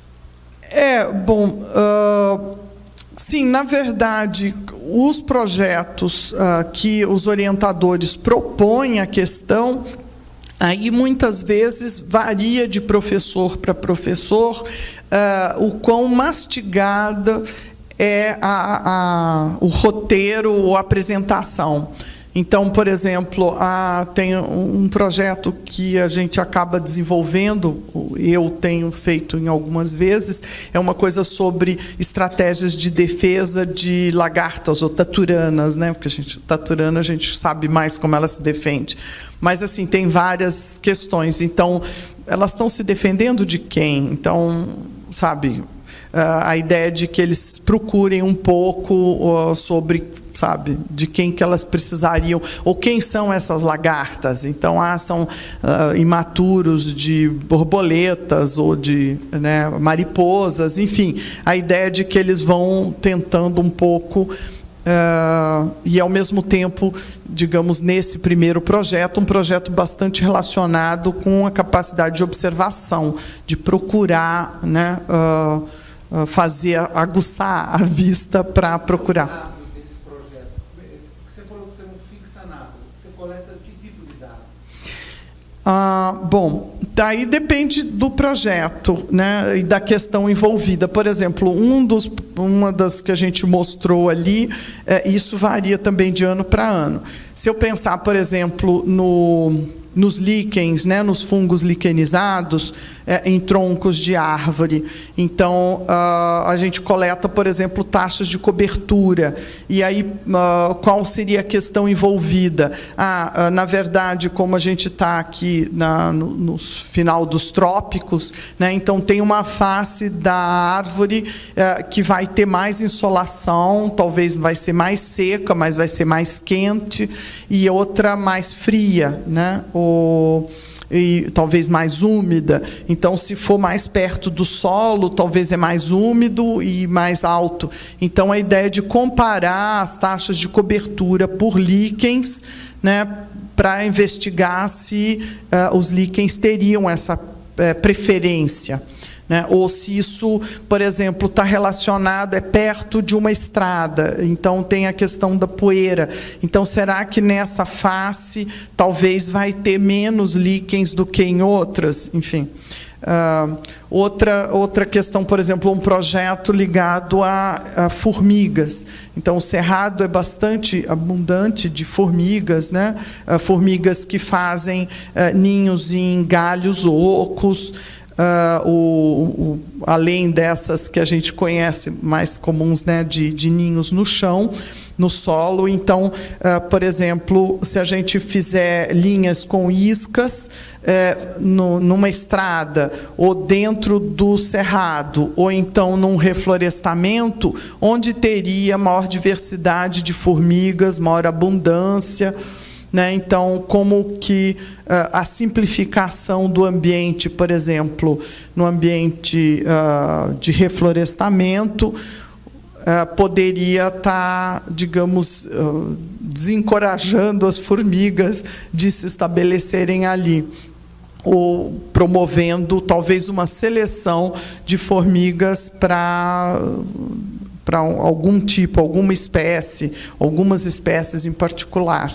É, bom, uh, sim, na verdade, os projetos uh, que os orientadores propõem a questão, aí muitas vezes varia de professor para professor uh, o quão mastigada é a, a, o roteiro ou a apresentação. Então, por exemplo, a, tem um projeto que a gente acaba desenvolvendo, eu tenho feito em algumas vezes, é uma coisa sobre estratégias de defesa de lagartas ou taturanas, né? Porque a gente, taturana a gente sabe mais como ela se defende. Mas, assim, tem várias questões. Então, elas estão se defendendo de quem? Então, sabe... a ideia de que eles procurem um pouco sobre, sabe, de quem que elas precisariam, ou quem são essas lagartas. Então, ah, são uh, imaturos de borboletas ou de, né, mariposas, enfim, a ideia de que eles vão tentando um pouco, uh, e ao mesmo tempo, digamos, nesse primeiro projeto, um projeto bastante relacionado com a capacidade de observação, de procurar, né, uh, fazer, aguçar a vista para procurar. Desse projeto. Você falou que você não fixa nada. Você coleta que tipo de dado? Ah, bom, daí depende do projeto, né, e da questão envolvida. Por exemplo, um dos, uma das que a gente mostrou ali, é, isso varia também de ano para ano. Se eu pensar, por exemplo, no... nos líquens, né, nos fungos liquenizados, é, em troncos de árvore. Então, uh, a gente coleta, por exemplo, taxas de cobertura. E aí, uh, qual seria a questão envolvida? Ah, uh, na verdade, como a gente está aqui na, no, no final dos trópicos, né, então tem uma face da árvore uh, que vai ter mais insolação, talvez vai ser mais seca, mas vai ser mais quente, e outra mais fria, né? O, e talvez mais úmida. Então, se for mais perto do solo, talvez é mais úmido e mais alto. Então, a ideia de comparar as taxas de cobertura por líquens, né, para investigar se uh, os líquens teriam essa uh, preferência. Né? Ou se isso, por exemplo, está relacionado, é perto de uma estrada, então tem a questão da poeira. Então, será que nessa face talvez vai ter menos líquens do que em outras? Enfim. Uh, outra, outra questão, por exemplo, um projeto ligado a, a formigas. Então, o Cerrado é bastante abundante de formigas, né? Uh, formigas que fazem uh, ninhos em galhos ocos. Uh, o, o, além dessas que a gente conhece, mais comuns, né, de, de ninhos no chão, no solo. Então, uh, por exemplo, se a gente fizer linhas com iscas uh, no, numa estrada, ou dentro do cerrado, ou então num reflorestamento, onde teria maior diversidade de formigas, maior abundância. Né? Então, como que uh, a simplificação do ambiente, por exemplo, no ambiente uh, de reflorestamento, uh, poderia estar, digamos, uh, desencorajando as formigas de se estabelecerem ali, ou promovendo talvez uma seleção de formigas para para algum tipo, alguma espécie, algumas espécies em particular.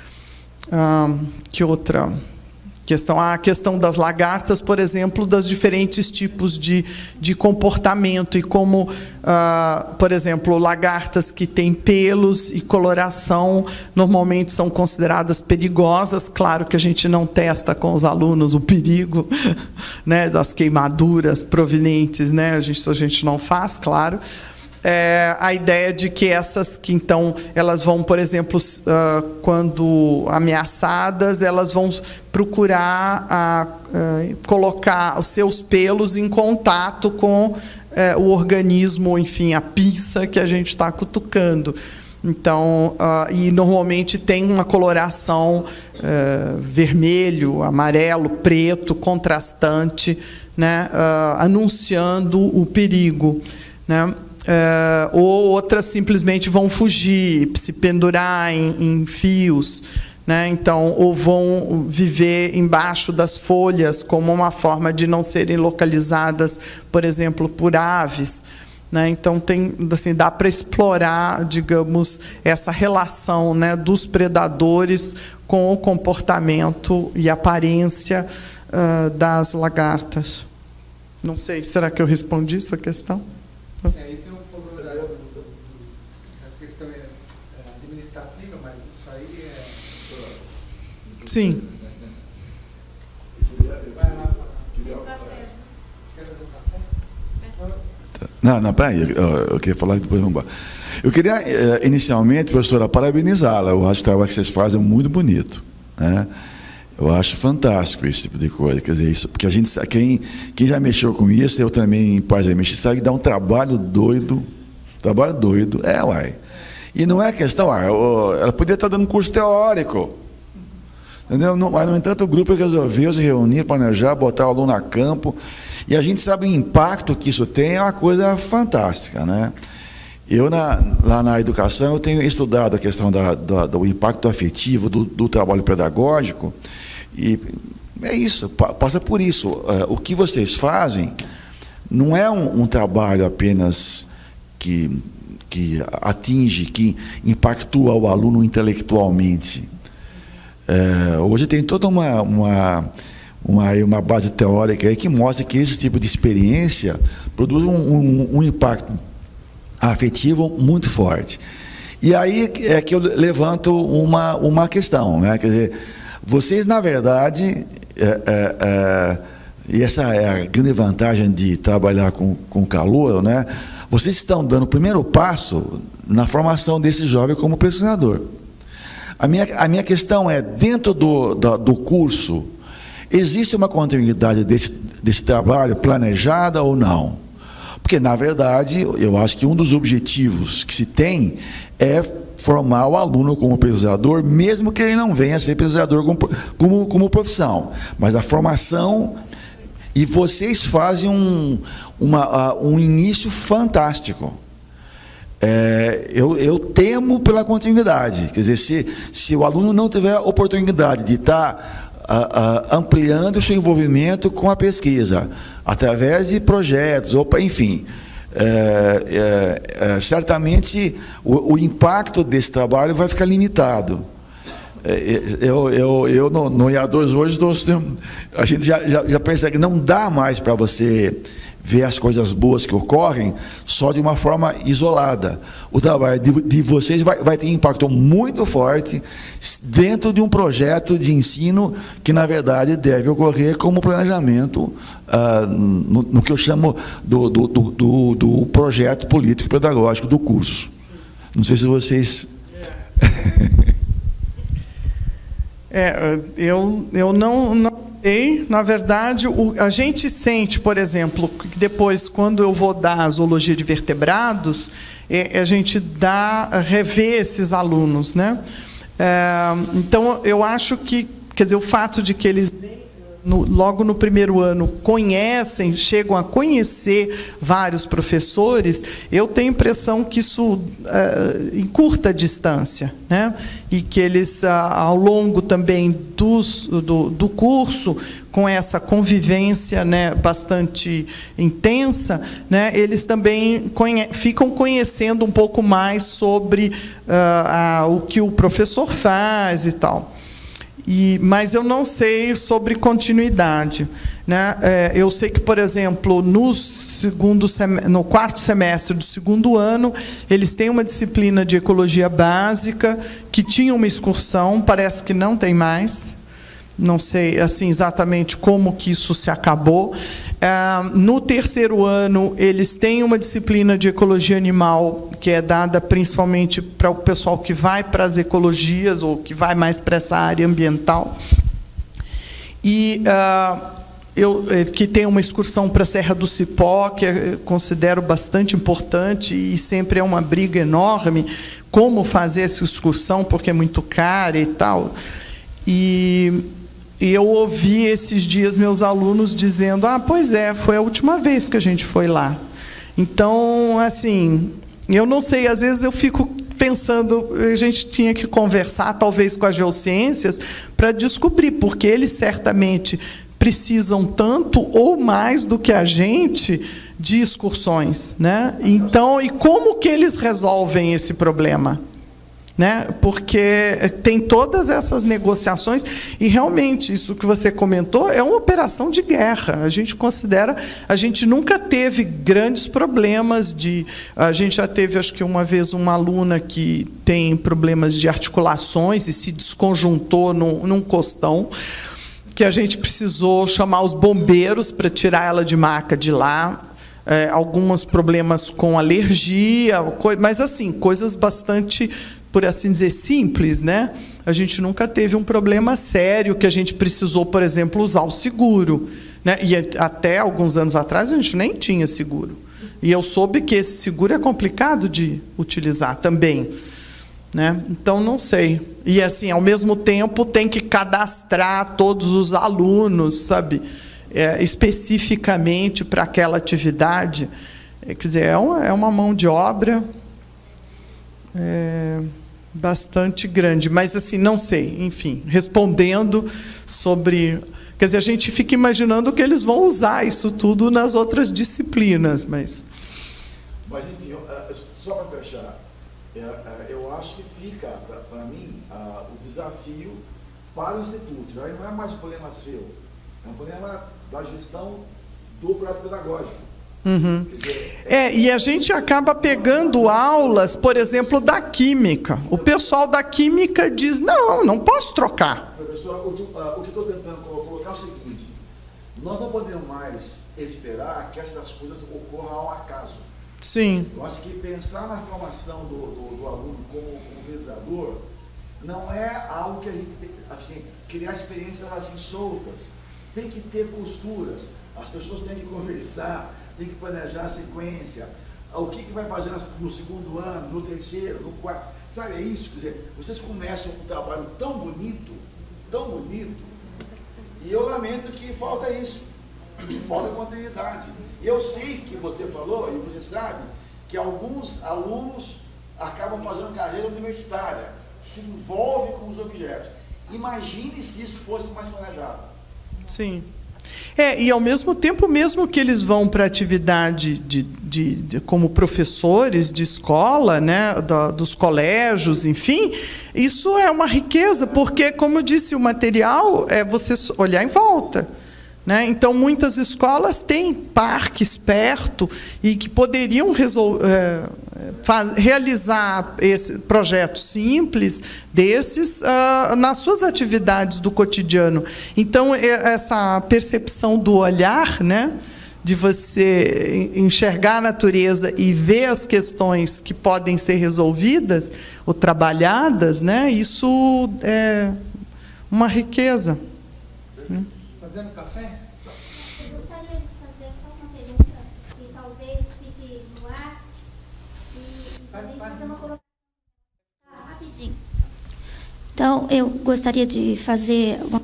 Ah, que outra questão? Ah, a questão das lagartas, por exemplo, dos diferentes tipos de, de comportamento, e como, ah, por exemplo, lagartas que têm pelos e coloração normalmente são consideradas perigosas. Claro que a gente não testa com os alunos o perigo, né, das queimaduras provenientes, né, a gente, isso a gente não faz, claro. É, a ideia de que essas que, então, elas vão, por exemplo, uh, quando ameaçadas, elas vão procurar a, uh, colocar os seus pelos em contato com uh, o organismo, enfim, a pinça que a gente está cutucando. Então, uh, e normalmente tem uma coloração uh, vermelho, amarelo, preto, contrastante, né, uh, anunciando o perigo, né? Uh, ou outras simplesmente vão fugir, se pendurar em, em fios, né? Então, ou vão viver embaixo das folhas como uma forma de não serem localizadas, por exemplo, por aves, né? Então, tem, assim, dá para explorar, digamos, essa relação, né, dos predadores com o comportamento e aparência uh, das lagartas. Não sei, será que eu respondi sua questão? É, e tem um problema da, a questão é administrativa, mas isso aí é... Sim. Não, não, peraí, eu, eu queria falar que depois vamos embora. Eu queria, inicialmente, professora, parabenizá-la. Eu acho que o trabalho que vocês fazem é muito bonito, né? Eu acho fantástico esse tipo de coisa, quer dizer, isso, porque a gente, quem, quem já mexeu com isso, eu também, particularmente, sabe que dá um trabalho doido, trabalho doido, é, uai. E não é questão, uai, ela podia estar dando curso teórico, entendeu? Mas, no entanto, o grupo resolveu se reunir, planejar, botar o aluno a campo, e a gente sabe o impacto que isso tem, é uma coisa fantástica, né? Eu, na, lá na educação, eu tenho estudado a questão da, da, do impacto afetivo, do, do trabalho pedagógico, e é isso, passa por isso. O que vocês fazem não é um, um trabalho apenas que, que atinge, que impactua o aluno intelectualmente. É, hoje tem toda uma, uma, uma, uma base teórica aí que mostra que esse tipo de experiência produz um, um, um impacto afetivo muito forte. E aí é que eu levanto uma, uma questão, né? Quer dizer, vocês, na verdade, é, é, é, e essa é a grande vantagem de trabalhar com, com calor, né? Vocês estão dando o primeiro passo na formação desse jovem como pesquisador. A minha, a minha questão é, dentro do, do, do curso, existe uma continuidade desse, desse trabalho planejada ou não? Porque, na verdade, eu acho que um dos objetivos que se tem é formar o aluno como pesquisador, mesmo que ele não venha a ser pesquisador como, como, como profissão. Mas a formação... E vocês fazem um, uma, um início fantástico. É, eu, eu temo pela continuidade. Quer dizer, se, se o aluno não tiver a oportunidade de estar a, a, ampliando o seu envolvimento com a pesquisa, através de projetos, ou, enfim, é, é, é, certamente o, o impacto desse trabalho vai ficar limitado. Eu, eu, eu no, no I A dois hoje, tô, a gente já, já, já percebe que não dá mais para você ver as coisas boas que ocorrem só de uma forma isolada. O trabalho de, de vocês vai, vai ter um impacto muito forte dentro de um projeto de ensino que, na verdade, deve ocorrer como planejamento, ah, no, no que eu chamo do, do, do, do, do projeto político-pedagógico do curso. Não sei se vocês... É, eu, eu não, não sei, na verdade, o, a gente sente, por exemplo, que depois, quando eu vou dar a zoologia de vertebrados, é, a gente dá, rever esses alunos, né? É, então, eu acho que, quer dizer, o fato de que eles, no, logo no primeiro ano, conhecem, chegam a conhecer vários professores, eu tenho a impressão que isso é, encurta a distância, né? E que eles, ao longo também dos, do, do curso, com essa convivência, né, bastante intensa, né, eles também conhe ficam conhecendo um pouco mais sobre uh, a, o que o professor faz e tal. E, mas eu não sei sobre continuidade, né? É, eu sei que, por exemplo, no, segundo no quarto semestre do segundo ano, eles têm uma disciplina de ecologia básica, que tinha uma excursão, parece que não tem mais. Não sei assim, exatamente como que isso se acabou. Ah, no terceiro ano, eles têm uma disciplina de ecologia animal, que é dada principalmente para o pessoal que vai para as ecologias, ou que vai mais para essa área ambiental. E ah, eu, que tem uma excursão para a Serra do Cipó, que eu considero bastante importante, e sempre é uma briga enorme, como fazer essa excursão, porque é muito cara e tal. E... E eu ouvi esses dias meus alunos dizendo, ah, pois é, foi a última vez que a gente foi lá. Então, assim, eu não sei, às vezes eu fico pensando, a gente tinha que conversar, talvez, com as geociências, para descobrir, porque eles certamente precisam tanto ou mais do que a gente de excursões, né? Então, e como que eles resolvem esse problema? Né? Porque tem todas essas negociações e realmente isso que você comentou é uma operação de guerra. A gente considera, a gente nunca teve grandes problemas de, a gente já teve, acho que uma vez, uma aluna que tem problemas de articulações e se desconjuntou num, num costão, que a gente precisou chamar os bombeiros para tirar ela de maca de lá. É, alguns problemas com alergia, mas assim, coisas bastante, por assim dizer, simples, né? A gente nunca teve um problema sério que a gente precisou, por exemplo, usar o seguro, né? E até alguns anos atrás a gente nem tinha seguro. E eu soube que esse seguro é complicado de utilizar também, né? Então, não sei. E, assim, ao mesmo tempo, tem que cadastrar todos os alunos, sabe? É, especificamente para aquela atividade. É, quer dizer, é uma, é uma mão de obra é, bastante grande. Mas, assim, não sei. Enfim, respondendo sobre... Quer dizer, a gente fica imaginando que eles vão usar isso tudo nas outras disciplinas, mas... Mas, enfim, só para fechar, eu acho que fica, para mim, o desafio para o Instituto. Aí não é mais um problema seu, é um problema da gestão do projeto pedagógico. Uhum. É, e a gente acaba pegando aulas, por exemplo, da química. O pessoal da química diz, não, não posso trocar. Professor, o que eu estou tentando colocar é o seguinte, nós não podemos mais esperar que essas coisas ocorram ao acaso. Sim. Eu acho que pensar na formação do, do, do aluno como, como pesquisador não é algo que a gente tem, assim, criar experiências assim soltas. Tem que ter costuras, as pessoas têm que conversar, tem que planejar a sequência. o que, que vai fazer no segundo ano, no terceiro, no quarto. Sabe, é isso? Quer dizer, vocês começam um trabalho tão bonito, tão bonito, e eu lamento que falta isso, que falta continuidade. Eu sei que você falou, e você sabe, que alguns alunos acabam fazendo carreira universitária, se envolvem com os objetos. Imagine se isso fosse mais planejado. Sim. É, e ao mesmo tempo, mesmo que eles vão para a atividade de, de, de, como professores de escola, né, da, dos colégios, enfim, isso é uma riqueza, porque, como eu disse, o material é você olhar em volta. Né? Então, muitas escolas têm parques perto e que poderiam resol- é, faz, realizar esse projeto simples desses uh, nas suas atividades do cotidiano. Então, essa percepção do olhar, né, de você enxergar a natureza e ver as questões que podem ser resolvidas ou trabalhadas, né, isso é uma riqueza. Né? Fazendo café? Eu gostaria de fazer só uma pergunta que talvez fique no ar e também fazer uma colocação rapidinho. Então, eu gostaria de fazer, uma,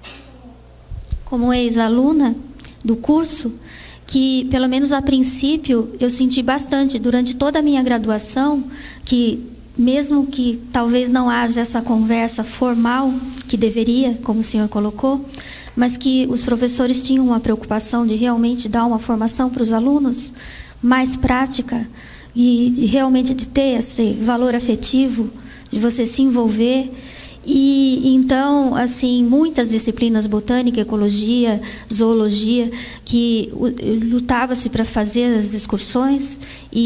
como ex-aluna do curso, que, pelo menos a princípio, eu senti bastante, durante toda a minha graduação, que, mesmo que talvez não haja essa conversa formal, que deveria, como o senhor colocou, mas que os professores tinham uma preocupação de realmente dar uma formação para os alunos mais prática e de realmente de ter esse valor afetivo, de você se envolver. E então, assim, muitas disciplinas, botânica, ecologia, zoologia, que lutava-se para fazer as excursões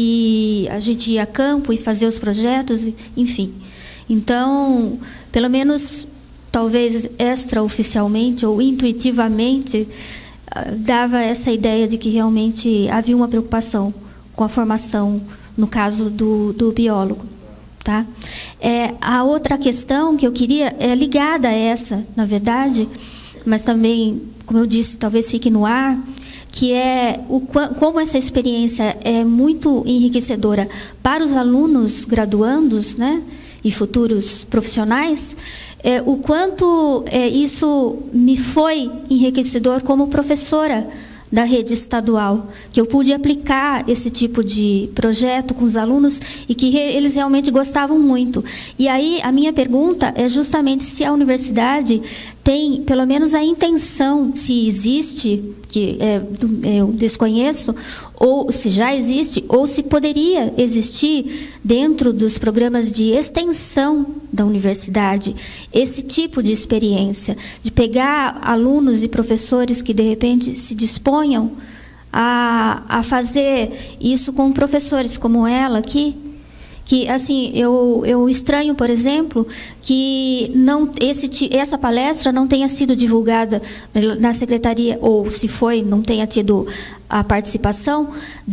e a gente ia a campo e fazer os projetos, enfim. Então, pelo menos, talvez extraoficialmente ou intuitivamente, dava essa ideia de que realmente havia uma preocupação com a formação, no caso do, do biólogo. Tá? É, a outra questão que eu queria é ligada a essa, na verdade, mas também, como eu disse, talvez fique no ar, que é o, como essa experiência é muito enriquecedora para os alunos graduandos, né, e futuros profissionais, é, o quanto é, isso me foi enriquecedor como professora da rede estadual, que eu pude aplicar esse tipo de projeto com os alunos e que re, eles realmente gostavam muito. E aí a minha pergunta é justamente se a universidade tem, pelo menos, a intenção, se existe, que é, eu desconheço, ou se já existe, ou se poderia existir dentro dos programas de extensão da universidade, esse tipo de experiência, de pegar alunos e professores que, de repente, se disponham a, a fazer isso com professores como ela aqui, que, assim, eu, eu estranho, por exemplo, que não, esse, essa palestra não tenha sido divulgada na secretaria, ou, se foi, não tenha tido a participação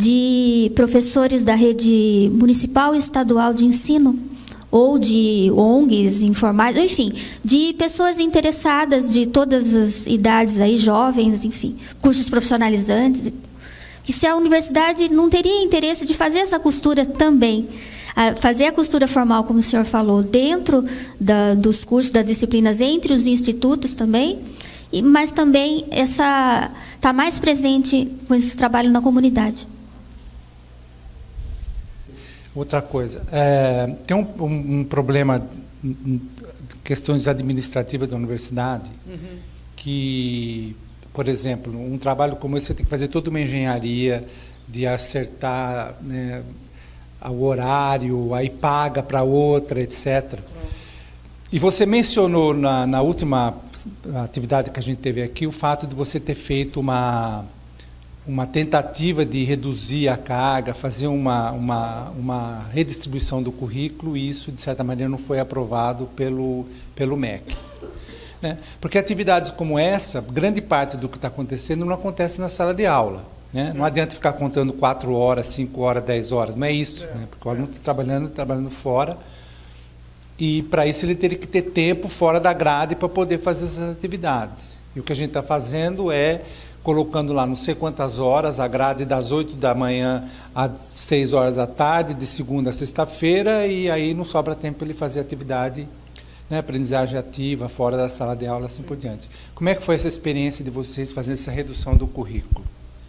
de professores da rede municipal e estadual de ensino, ou de O N Gs informais, enfim, de pessoas interessadas de todas as idades, aí, jovens, enfim, cursos profissionalizantes. E se a universidade não teria interesse de fazer essa costura também, fazer a costura formal, como o senhor falou, dentro da, dos cursos, das disciplinas, entre os institutos também, e, mas também essa está mais presente com esse trabalho na comunidade. Outra coisa, é, tem um, um, um problema, questões administrativas da universidade, uhum. que, por exemplo, um trabalho como esse, você tem que fazer toda uma engenharia de acertar, né, o horário, aí paga para outra, etcétera. E você mencionou na, na última atividade que a gente teve aqui o fato de você ter feito uma, uma tentativa de reduzir a carga, fazer uma, uma, uma redistribuição do currículo, e isso, de certa maneira, não foi aprovado pelo, pelo M E C. Né? Porque atividades como essa, grande parte do que está acontecendo não acontece na sala de aula. Né? Não adianta ficar contando quatro horas, cinco horas, dez horas, não é isso. É. Né? Porque o aluno está trabalhando, trabalhando fora, e para isso ele teria que ter tempo fora da grade para poder fazer essas atividades. E o que a gente está fazendo é colocando lá não sei quantas horas, a grade das oito da manhã às seis horas da tarde, de segunda a sexta-feira, e aí não sobra tempo para ele fazer atividade, né, aprendizagem ativa, fora da sala de aula, assim por diante. Como é que foi essa experiência de vocês fazendo essa redução do currículo?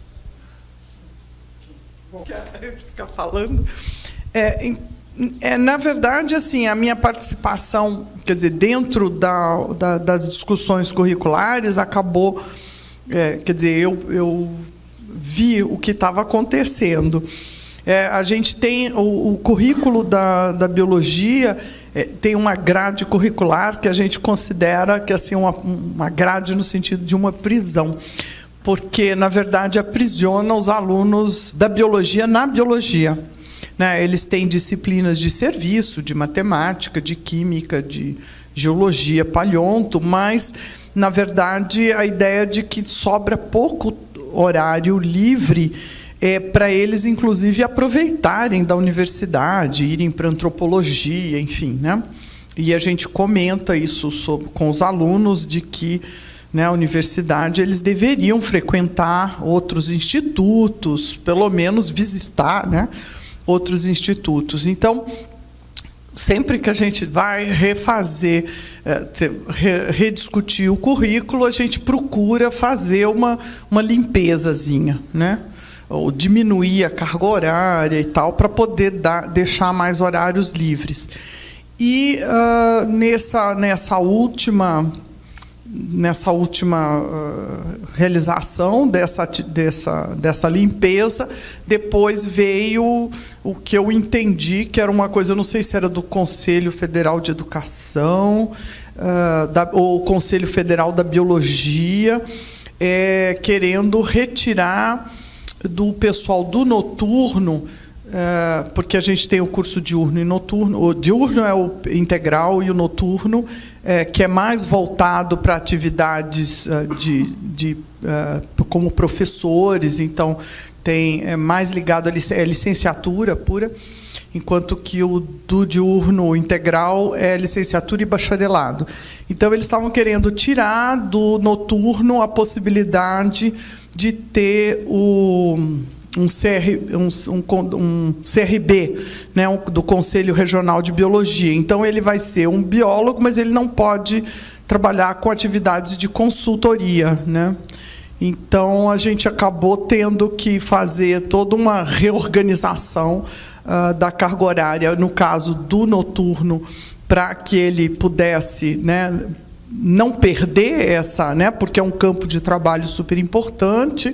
Ficar falando. É, é, na verdade, assim, a minha participação, quer dizer, dentro da, da, das discussões curriculares, acabou, é, quer dizer, eu, eu vi o que estava acontecendo. É, a gente tem o, o currículo da, da biologia, é, tem uma grade curricular que a gente considera que assim uma, uma grade no sentido de uma prisão, porque, na verdade, aprisiona os alunos da biologia na biologia. Né? Eles têm disciplinas de serviço, de matemática, de química, de geologia, paleonto, mas, na verdade, a ideia de que sobra pouco horário livre é, para eles, inclusive, aproveitarem da universidade, irem para antropologia, enfim. Né? E a gente comenta isso sobre, com os alunos, de que, né, a universidade, eles deveriam frequentar outros institutos, pelo menos visitar, né, outros institutos. Então, sempre que a gente vai refazer, rediscutir o currículo, a gente procura fazer uma, uma limpezazinha, né, ou diminuir a carga horária e tal, para poder dar, deixar mais horários livres. E uh, nessa, nessa última... nessa última uh, realização dessa, dessa, dessa limpeza, depois veio o que eu entendi que era uma coisa, eu não sei se era do Conselho Federal de Educação, uh, da, ou Conselho Federal da Biologia, é, querendo retirar do pessoal do noturno, é, porque a gente tem o curso diurno e noturno. O diurno é o integral e o noturno, é, que é mais voltado para atividades uh, de, de, uh, como professores, então tem, é mais ligado à lic- é licenciatura pura, enquanto que o do diurno integral é licenciatura e bacharelado. Então, eles estavam querendo tirar do noturno a possibilidade de ter o... Um, C R, um, um, um C R B, né, um, do Conselho Regional de Biologia. Então, ele vai ser um biólogo, mas ele não pode trabalhar com atividades de consultoria. Né? Então, a gente acabou tendo que fazer toda uma reorganização uh, da carga horária, no caso do noturno, para que ele pudesse, né, não perder essa, né, porque é um campo de trabalho super importante,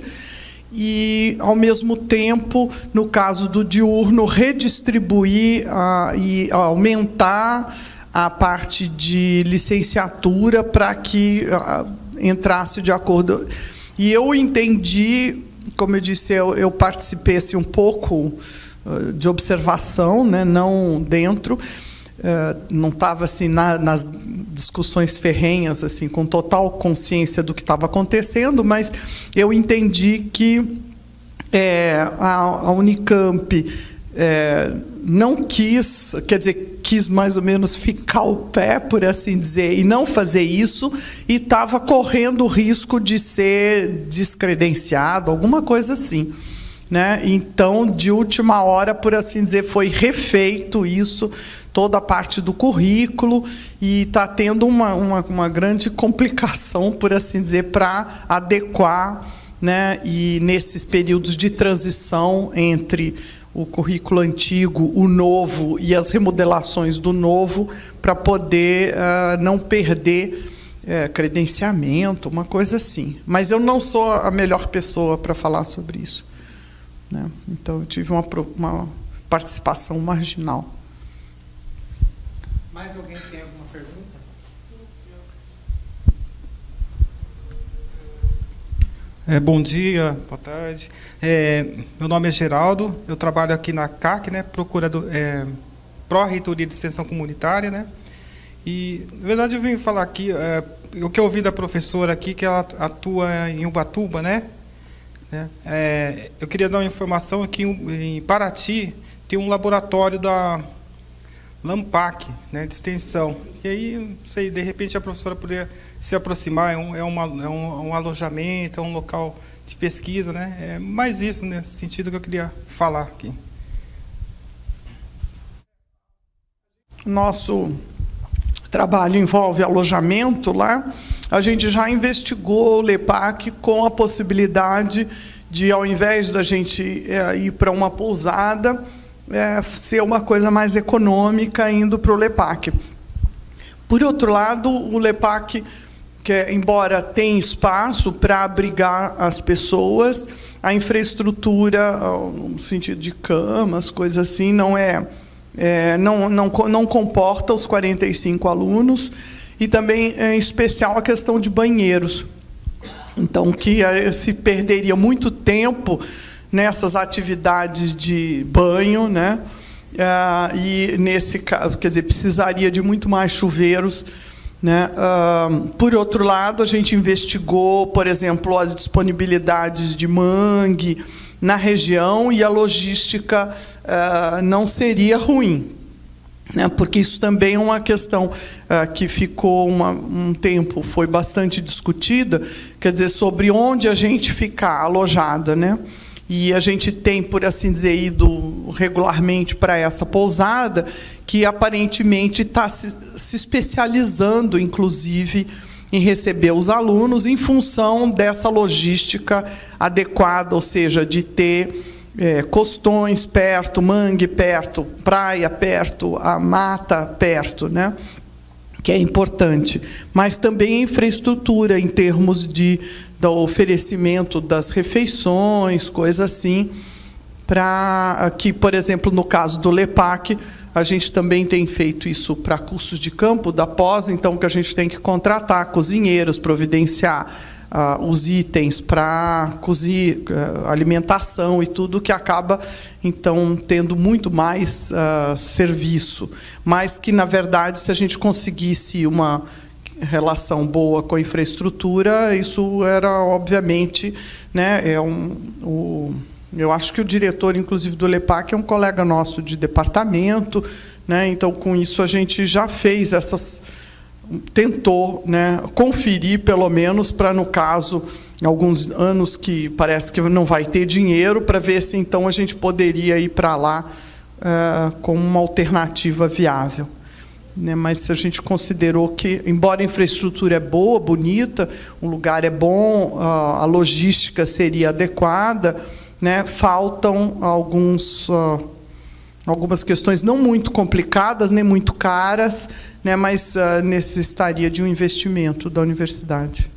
e, ao mesmo tempo, no caso do diurno, redistribuir uh, e aumentar a parte de licenciatura para que uh, entrasse de acordo. E eu entendi, como eu disse, eu, eu participei assim, um pouco uh, de observação, né, não dentro, uh, não estava assim, na, nas discussões ferrenhas, assim, com total consciência do que estava acontecendo, mas eu entendi que é, a, a Unicamp é, não quis, quer dizer, quis mais ou menos ficar ao pé, por assim dizer, e não fazer isso, e estava correndo o risco de ser descredenciado, alguma coisa assim. Né? Então, de última hora, por assim dizer, foi refeito isso, toda a parte do currículo, e está tendo uma, uma, uma grande complicação, por assim dizer, para adequar, né? E nesses períodos de transição entre o currículo antigo, o novo e as remodelações do novo, para poder uh, não perder uh, credenciamento, uma coisa assim. Mas eu não sou a melhor pessoa para falar sobre isso. Né? Então, eu tive uma, uma participação marginal. Mais alguém tem alguma pergunta? É, bom dia, boa tarde. É, meu nome é Geraldo, eu trabalho aqui na C A C, né, procurador, é, Pró-Reitoria de Extensão Comunitária, né? E, na verdade, eu vim falar aqui, é, o que eu ouvi da professora aqui, que ela atua em Ubatuba, né? É, eu queria dar uma informação aqui em Paraty tem um laboratório da, Lampac, né, de extensão. E aí, não sei, de repente a professora poderia se aproximar, é um, é uma, é um, um alojamento, é um local de pesquisa, né? É mais isso nesse sentido que eu queria falar aqui. Nosso trabalho envolve alojamento lá. A gente já investigou o LEPAC com a possibilidade de, ao invés da gente é, ir para uma pousada, é, ser uma coisa mais econômica indo para o LEPAC. Por outro lado, o LEPAC, que, embora tenha espaço para abrigar as pessoas, a infraestrutura, no sentido de camas, coisas assim, não é, é não, não, não comporta os quarenta e cinco alunos, e também, em especial, a questão de banheiros. Então, que se perderia muito tempo nessas atividades de banho, né? Ah, e, nesse caso, quer dizer, precisaria de muito mais chuveiros, né? Ah, por outro lado, a gente investigou, por exemplo, as disponibilidades de mangue na região, e a logística ah, não seria ruim, né? Porque isso também é uma questão ah, que ficou uma, um tempo, foi bastante discutida, quer dizer, sobre onde a gente ficar alojada, né? E a gente tem, por assim dizer, ido regularmente para essa pousada, que aparentemente está se, se especializando, inclusive, em receber os alunos em função dessa logística adequada, ou seja, de ter é, costões perto, mangue perto, praia perto, a mata perto, né? Que é importante. Mas também a infraestrutura em termos de do oferecimento das refeições, coisas assim, para que, por exemplo, no caso do LEPAC, a gente também tem feito isso para cursos de campo da pós, então que a gente tem que contratar cozinheiros, providenciar uh, os itens para cozir, uh, alimentação e tudo, que acaba, então, tendo muito mais uh, serviço. Mas que, na verdade, se a gente conseguisse uma relação boa com a infraestrutura, isso era, obviamente, né, é um, o, eu acho que o diretor, inclusive, do LEPAC é um colega nosso de departamento, né, então, com isso, a gente já fez essas... tentou, né, conferir, pelo menos, para, no caso, alguns anos que parece que não vai ter dinheiro, para ver se, então, a gente poderia ir para lá uh, como uma alternativa viável. Né, mas a gente considerou que, embora a infraestrutura é boa, bonita, o lugar é bom, a logística seria adequada, né, faltam alguns, uh, algumas questões não muito complicadas, nem muito caras, né, mas uh, necessitaria de um investimento da universidade.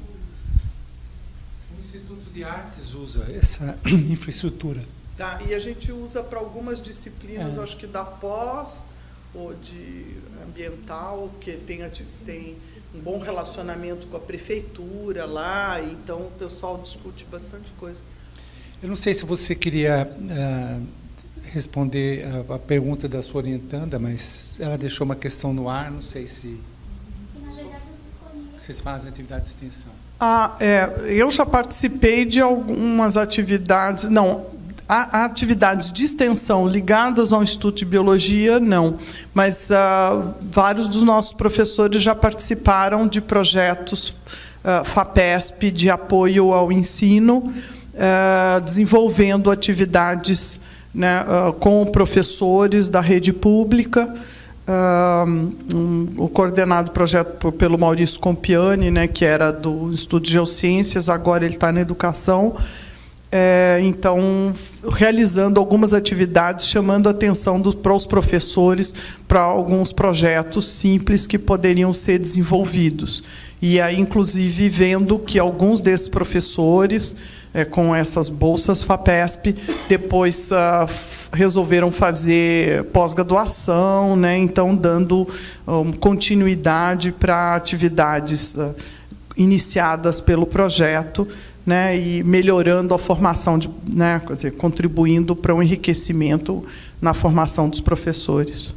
O Instituto de Artes usa essa infraestrutura. Tá, e a gente usa para algumas disciplinas, é. acho que da pós, ou de ambiental, que tem, tem um bom relacionamento com a prefeitura lá, então o pessoal discute bastante coisa. Eu não sei se você queria uh, responder a, a pergunta da sua orientanda, mas ela deixou uma questão no ar, não sei se... Na verdade, eu disponível. Vocês fazem atividade de extensão. Ah, é, eu já participei de algumas atividades... Não, há atividades de extensão ligadas ao Instituto de Biologia, não. Mas ah, vários dos nossos professores já participaram de projetos ah, FAPESP de apoio ao ensino, ah, desenvolvendo atividades, né, ah, com professores da rede pública. Ah, um, o coordenado projeto pelo Maurício Compiani, né, que era do Instituto de Geociências, agora ele está na educação. É, então, realizando algumas atividades, chamando a atenção do, para os professores para alguns projetos simples que poderiam ser desenvolvidos. E aí, inclusive, vendo que alguns desses professores, é, com essas bolsas FAPESP, depois ah, resolveram fazer pós-graduação, né? Então, dando um, continuidade para atividades ah, iniciadas pelo projeto, né, e melhorando a formação, de, né, quer dizer, contribuindo para um enriquecimento na formação dos professores.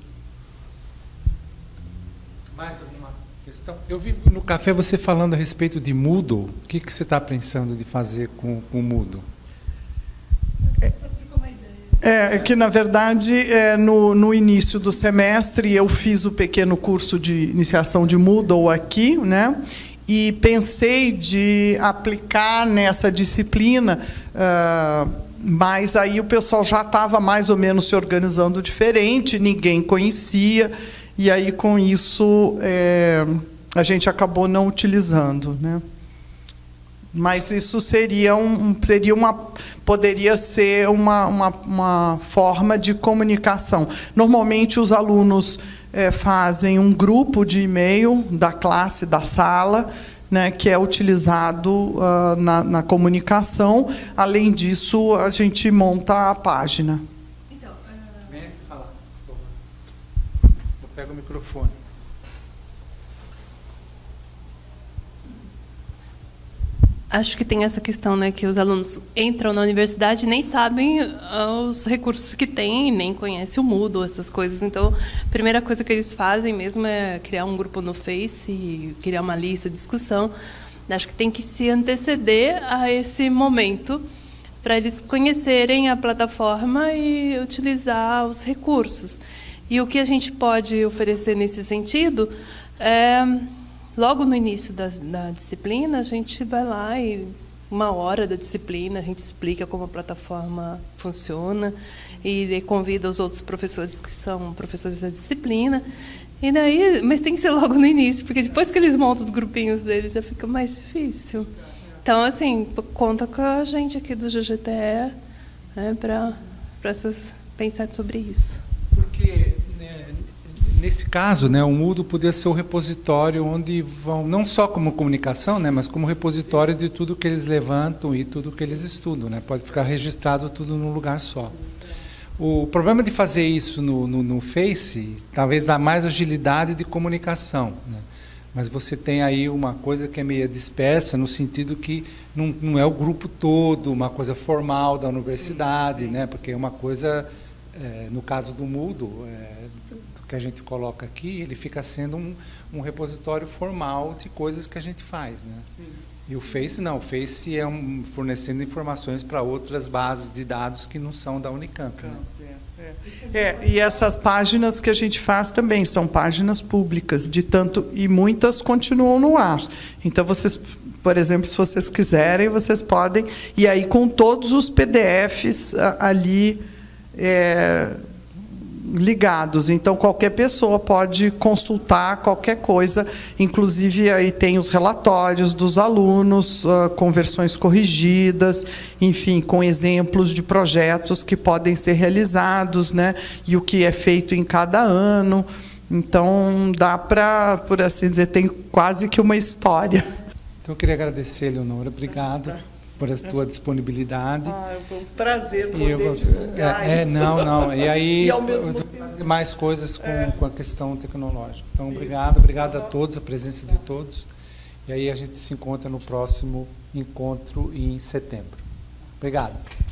Mais alguma questão? Eu vi no café você falando a respeito de Moodle. O que, que você está pensando de fazer com, com o Moodle? É, que, na verdade, é, no, no início do semestre, eu fiz o pequeno curso de iniciação de Moodle aqui, né? E pensei de aplicar nessa disciplina, uh, mas aí o pessoal já estava mais ou menos se organizando diferente, ninguém conhecia, e aí, com isso, é, a gente acabou não utilizando, né? Mas isso seria, um, seria uma, poderia ser uma, uma, uma forma de comunicação. Normalmente, os alunos é, fazem um grupo de e-mail da classe, da sala, né, que é utilizado uh, na, na comunicação. Além disso, a gente monta a página. Então, uh... Vem aqui falar, por favor. Eu pego o microfone. Acho que tem essa questão, né, que os alunos entram na universidade e nem sabem os recursos que têm, nem conhecem o Moodle, essas coisas. Então, a primeira coisa que eles fazem mesmo é criar um grupo no Face e criar uma lista de discussão. Acho que tem que se anteceder a esse momento para eles conhecerem a plataforma e utilizar os recursos. E o que a gente pode oferecer nesse sentido é... Logo no início da, da disciplina, a gente vai lá e, uma hora da disciplina, a gente explica como a plataforma funciona e convida os outros professores que são professores da disciplina. E daí, mas tem que ser logo no início, porque depois que eles montam os grupinhos deles, já fica mais difícil. Então, assim, conta com a gente aqui do G G T E, né, para pensar sobre isso. Porque... Nesse caso, né, o Moodle poderia ser o repositório onde vão, não só como comunicação, né, mas como repositório de tudo que eles levantam e tudo que eles estudam. Né, pode ficar registrado tudo num lugar só. O problema de fazer isso no, no, no Face, talvez dá mais agilidade de comunicação. Né, mas você tem aí uma coisa que é meio dispersa, no sentido que não, não é o grupo todo, uma coisa formal da universidade, sim, sim. Né, porque é uma coisa, é, no caso do Moodle, é, que a gente coloca aqui, ele fica sendo um, um repositório formal de coisas que a gente faz, né? Sim. E o Face não, o Face é um, fornecendo informações para outras bases de dados que não são da Unicamp. Né? É, é. É, e essas páginas que a gente faz também são páginas públicas, de tanto, e muitas continuam no ar. Então, vocês, por exemplo, se vocês quiserem, vocês podem, e aí com todos os P D Fs ali... É, ligados, então qualquer pessoa pode consultar qualquer coisa, inclusive aí tem os relatórios dos alunos, uh, com versões corrigidas, enfim, com exemplos de projetos que podem ser realizados, né, e o que é feito em cada ano. Então, dá para, por assim dizer, tem quase que uma história. Então, eu queria agradecer, Leonora, obrigado. Tá. Por a tua disponibilidade. Ah, foi um prazer poder eu, divulgar é, isso. Não, não. E aí, e ao mesmo tempo, mais coisas com, é. com a questão tecnológica. Então, isso. obrigado, obrigado a todos, a presença de todos. E aí a gente se encontra no próximo encontro em setembro. Obrigado.